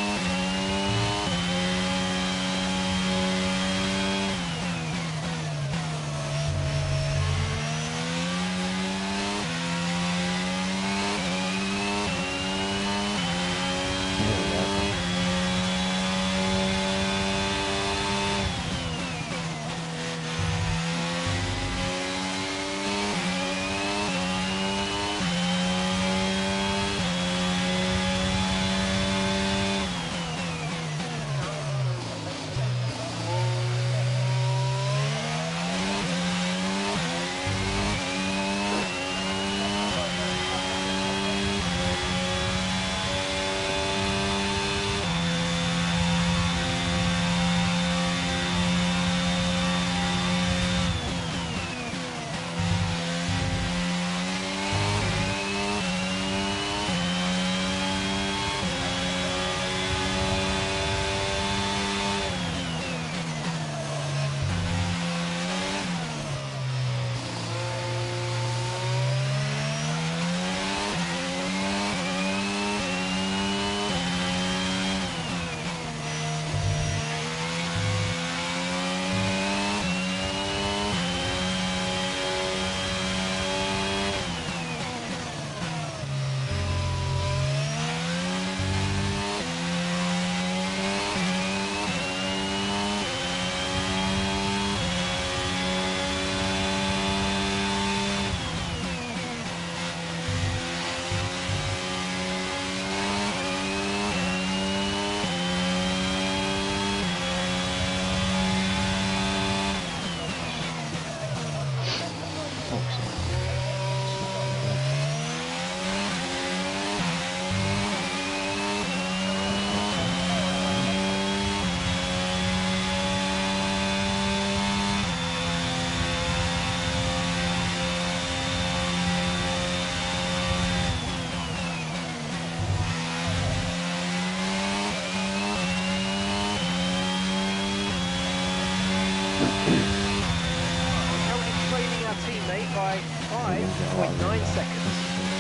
teammate by five point nine seconds.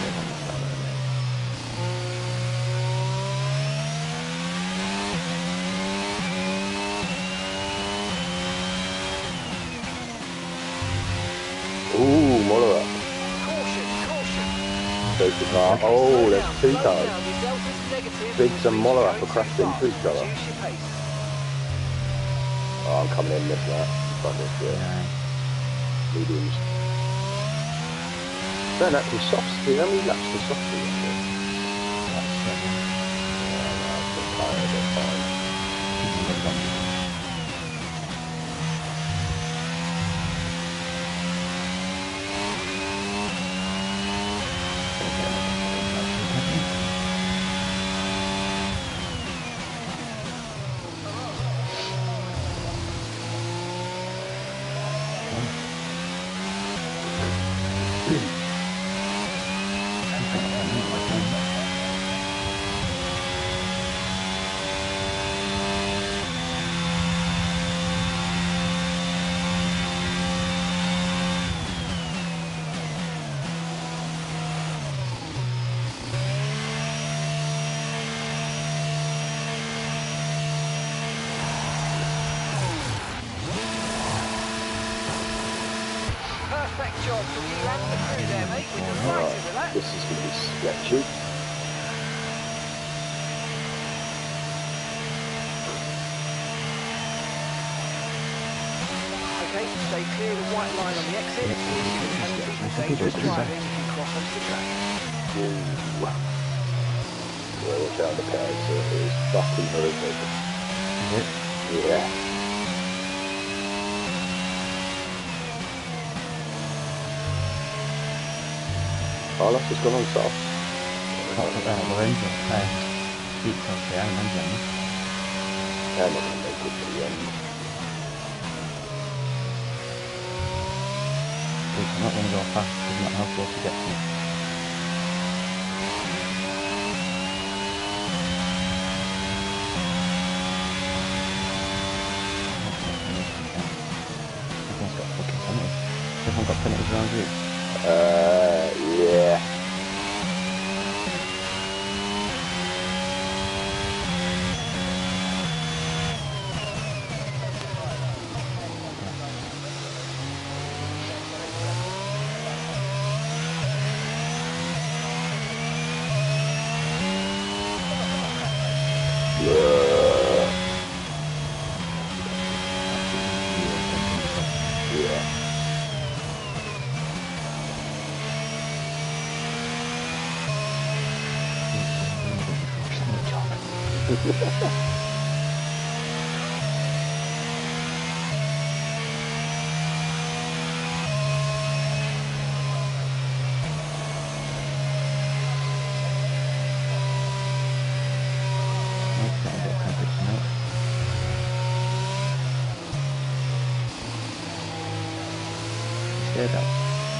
Ooh, Mollera. Caution, caution. Safety car. Okay, Oh, slow there's down, two slow cars. down. Your delta's negative. Biggs and You're Mollera going for too crashing fast. into each other. Reduce your pace. Oh, I'm coming in this lap. Fuck this, yeah. Mediums. Don't actually softs. How many laps for softs? Yeah, no, I'm still tired. That's fine. perfect job from you and the crew there, mate. We're delighted with that. This is going to be sketchy. Okay, stay clear of the white line on the exit. You'll give a penalty for dangerous driving if you cross onto the track. Ooh. Yeah, watch out the pads. It is fucking horrific. Is it? Yeah. Carlos has gone on soft. Not that bad, Lorenzo. Hey, keep up there, I remember him. They're not going to make it to the end. I'm not going to go fast, it's not how close to get to it. Everyone's got fucking penalties. Everyone got penalties around you. Uh, yeah. Scared out.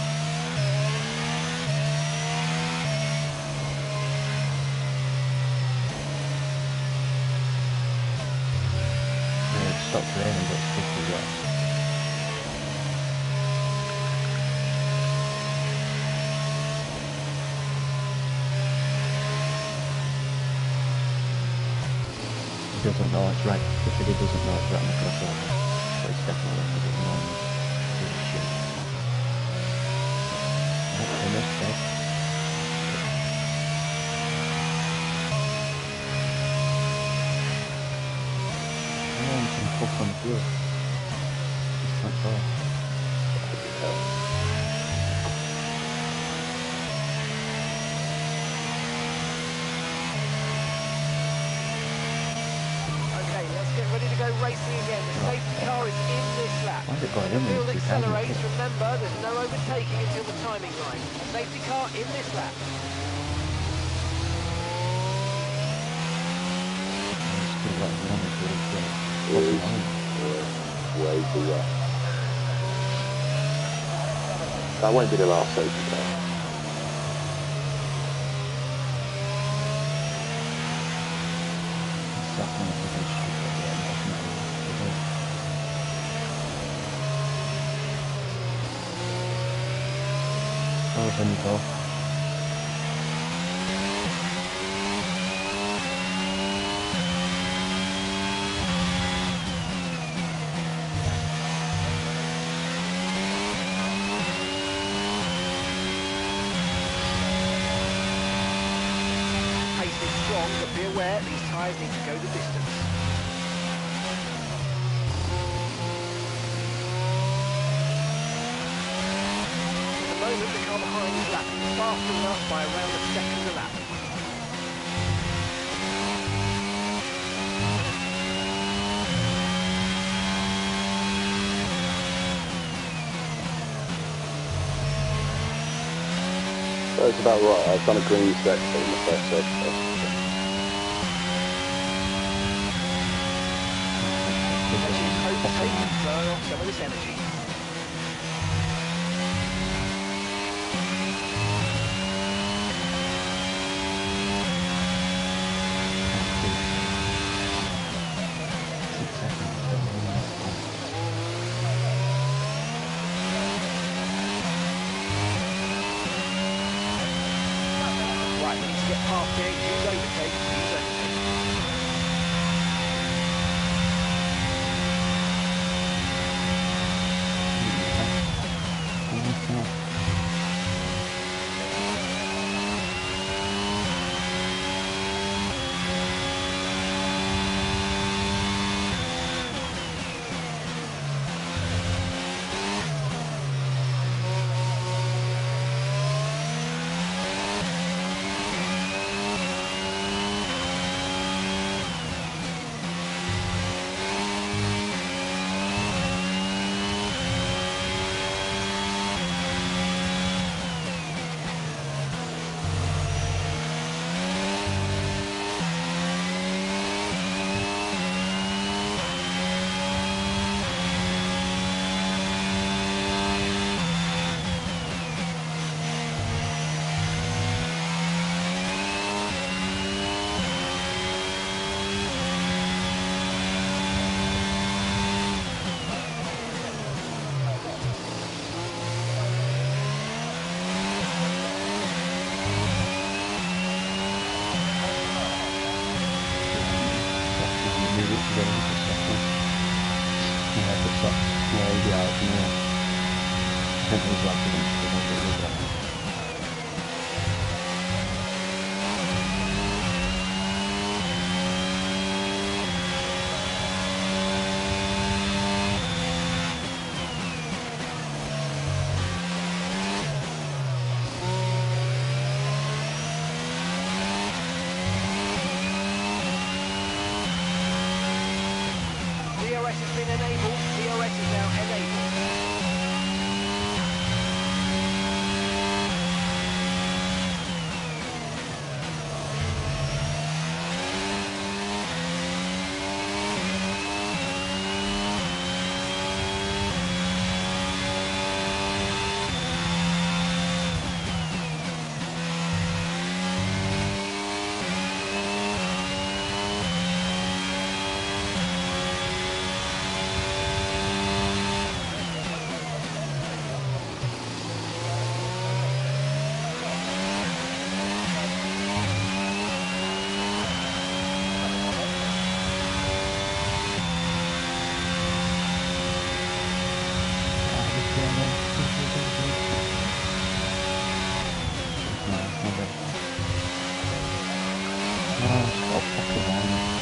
Yeah, it stopped raining but it's sticky as well. He doesn't know it's right. He said he doesn't know it's right on the crossover. But it's definitely left a bit more. Shit. That's a mistake. Oh, some puff on the floor. It's not far. Okay, let's get ready to go racing again. The safety car is in this lap. Why is it going The in when field it's two thousand? accelerates. Remember, there's no overtaking until the timing line. Safety car in this lap. It is way too wet. That won't be the last safety car. Oh, when you go. Pace is strong, but be aware these tyres need to go the distance. At the moment, the car behind is lapping faster than us by around a second a lap. That's about right. I've done a green sector in the first sector. Let's use overtake to burn off some of this energy. Right, we need to get past here, use overtake, use overtake. Almost just second. Yeah, just stop way out from here. I think these lads are going to struggle to do that. D R S has been enabled. D R S is now enabled. Oh, stop fucking on.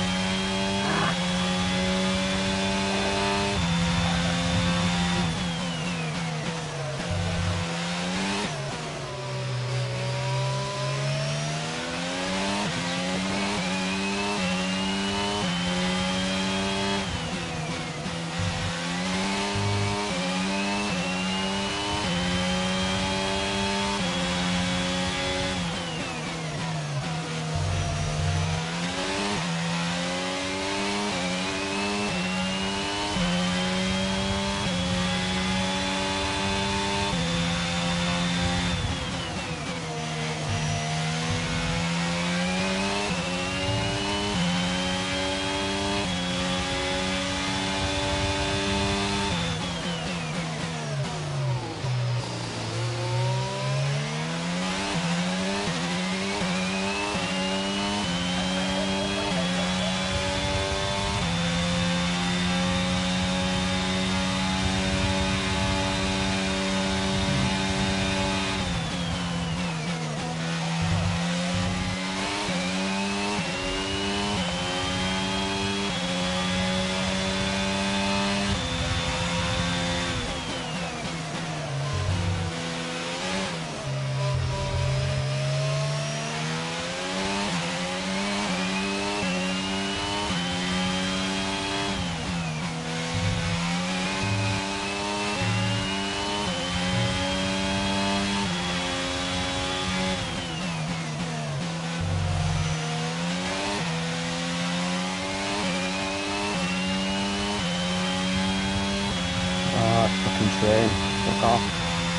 Oh, fucking train. Fuck off.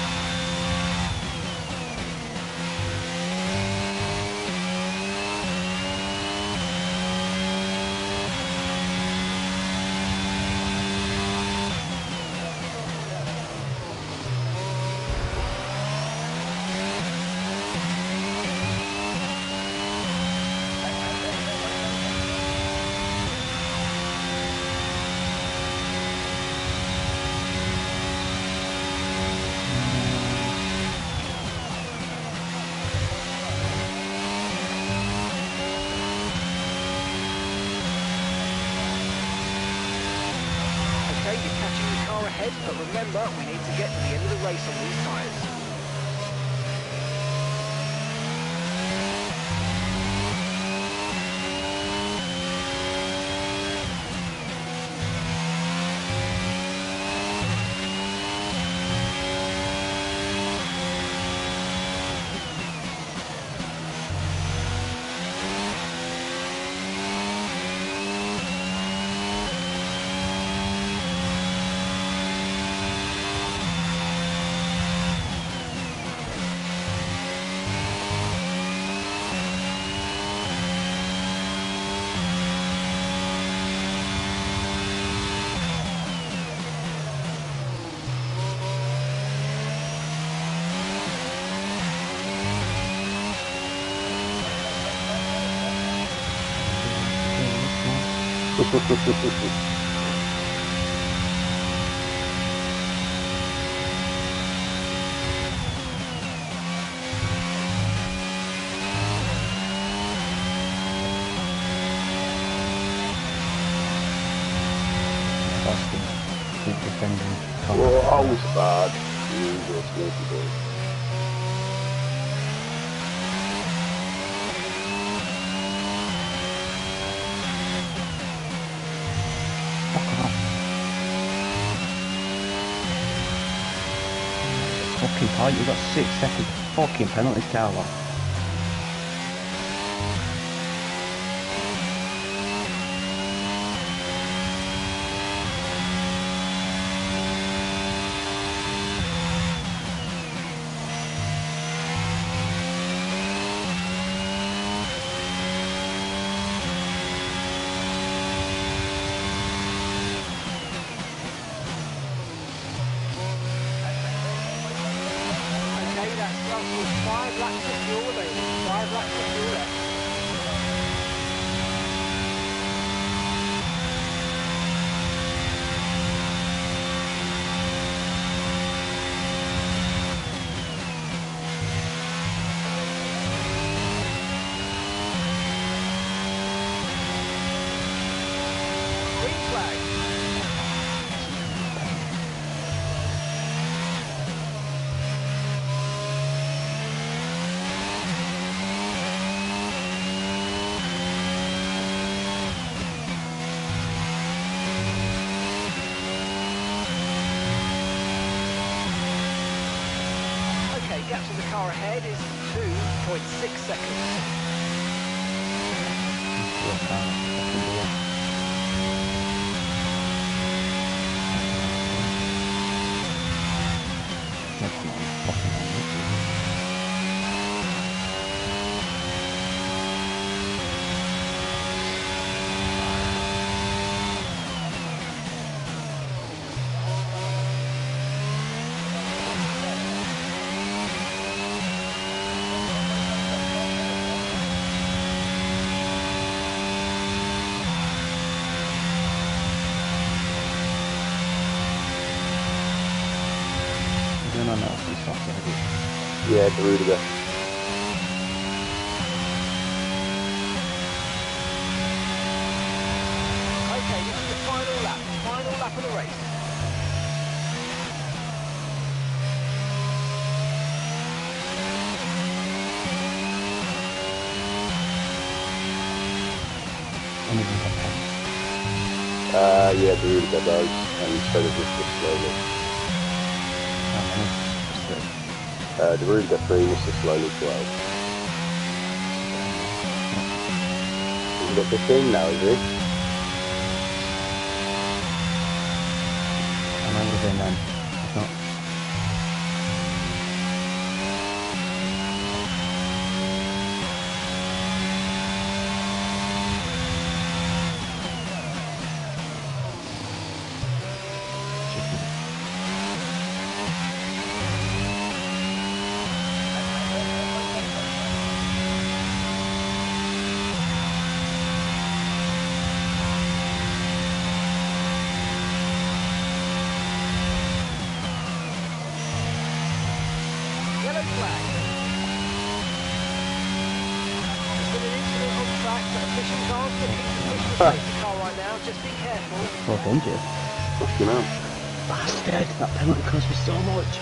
Okay, you're catching the car ahead, but remember, we need to get to the end of the race on these tyres. Boston keep defending. Whoa, that was bad. Jesus, sneaky boy. Fuck off. Fucking tight, you've got six seconds. Fucking penalties, Carlo. Okay, that's us with five laps of fuel remaining. Five laps of fuel left. Green flag. Okay, gap to the car ahead is two point six seconds. Look out, fucking dear. Next one, fucking hell. You're doing on that, you stop there, Yeah, the Rudiger. Okay, this is the final lap. Final lap of the race. anything can happen. Uh, yeah, the Rudiger does, and so does this just slowly. How many? Just three. Uh, the Rudiger three, Mister Slowly twelve. He's got fifteen now, is he? And I was in then. It's not. Yellow flag. There's been an incident on track, but officials aren't looking to push the safety car right now. Just be careful. Well, injured. Fucking hell. Bastard! That penalty cost me so much.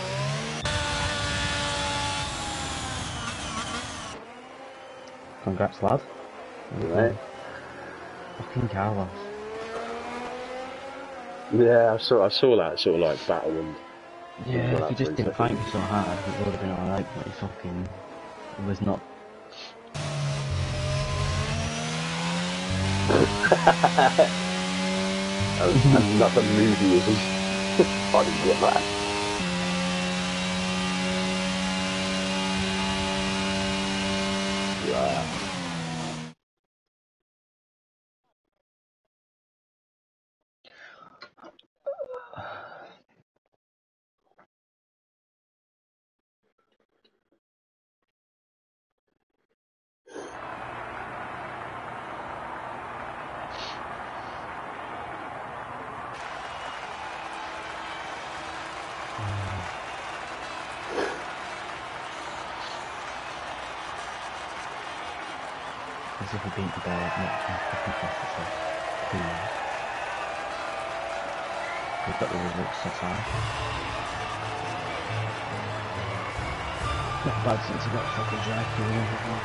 Congrats, lad. Right. Fucking Carlos. Yeah, I saw, I saw that sort of like battle and Yeah, Well, if he that's just didn't interesting. fight me so hard, it would have been alright, but he fucking was not. another movie, isn't it? I didn't get that. Yeah. as if we beat the ball up next and fucking fastest off. Who knows? We've got the results so far. Not bad since I got fucking drive through and everything.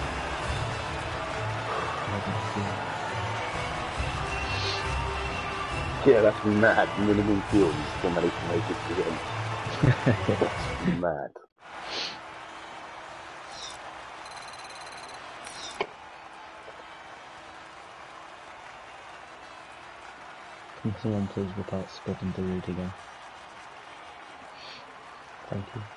Yeah, that's mad. Minimum fuel, you still managed to make it to the end. That's mad. Can someone please report Spud and Darude again? Thank you.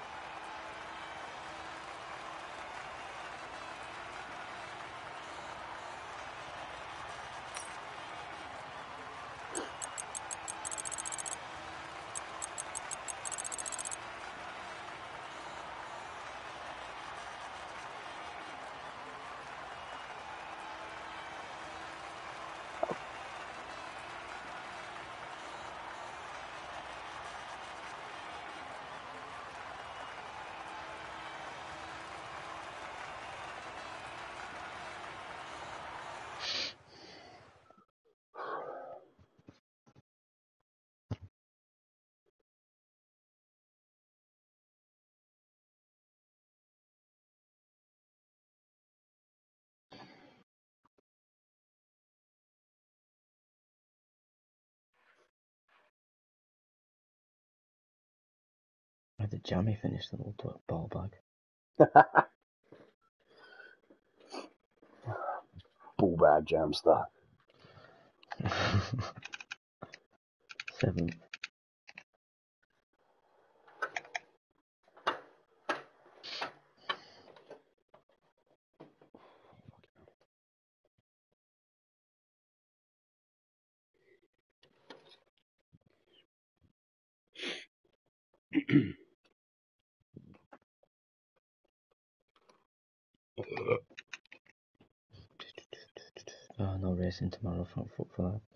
Why did Jamie finish the little ball bag? Ball bag jamster. Seventh. Oh, no racing tomorrow, thank fuck for that.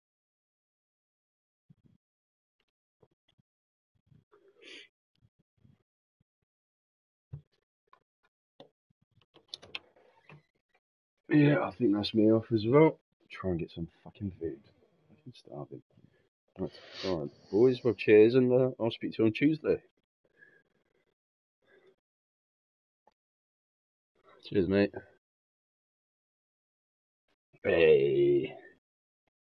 Yeah, I think that's me off as well. Try and get some fucking food. I'm starving. Right, alright, boys, well, cheers, and uh, I'll speak to you on Tuesday. Cheers, mate. Hey.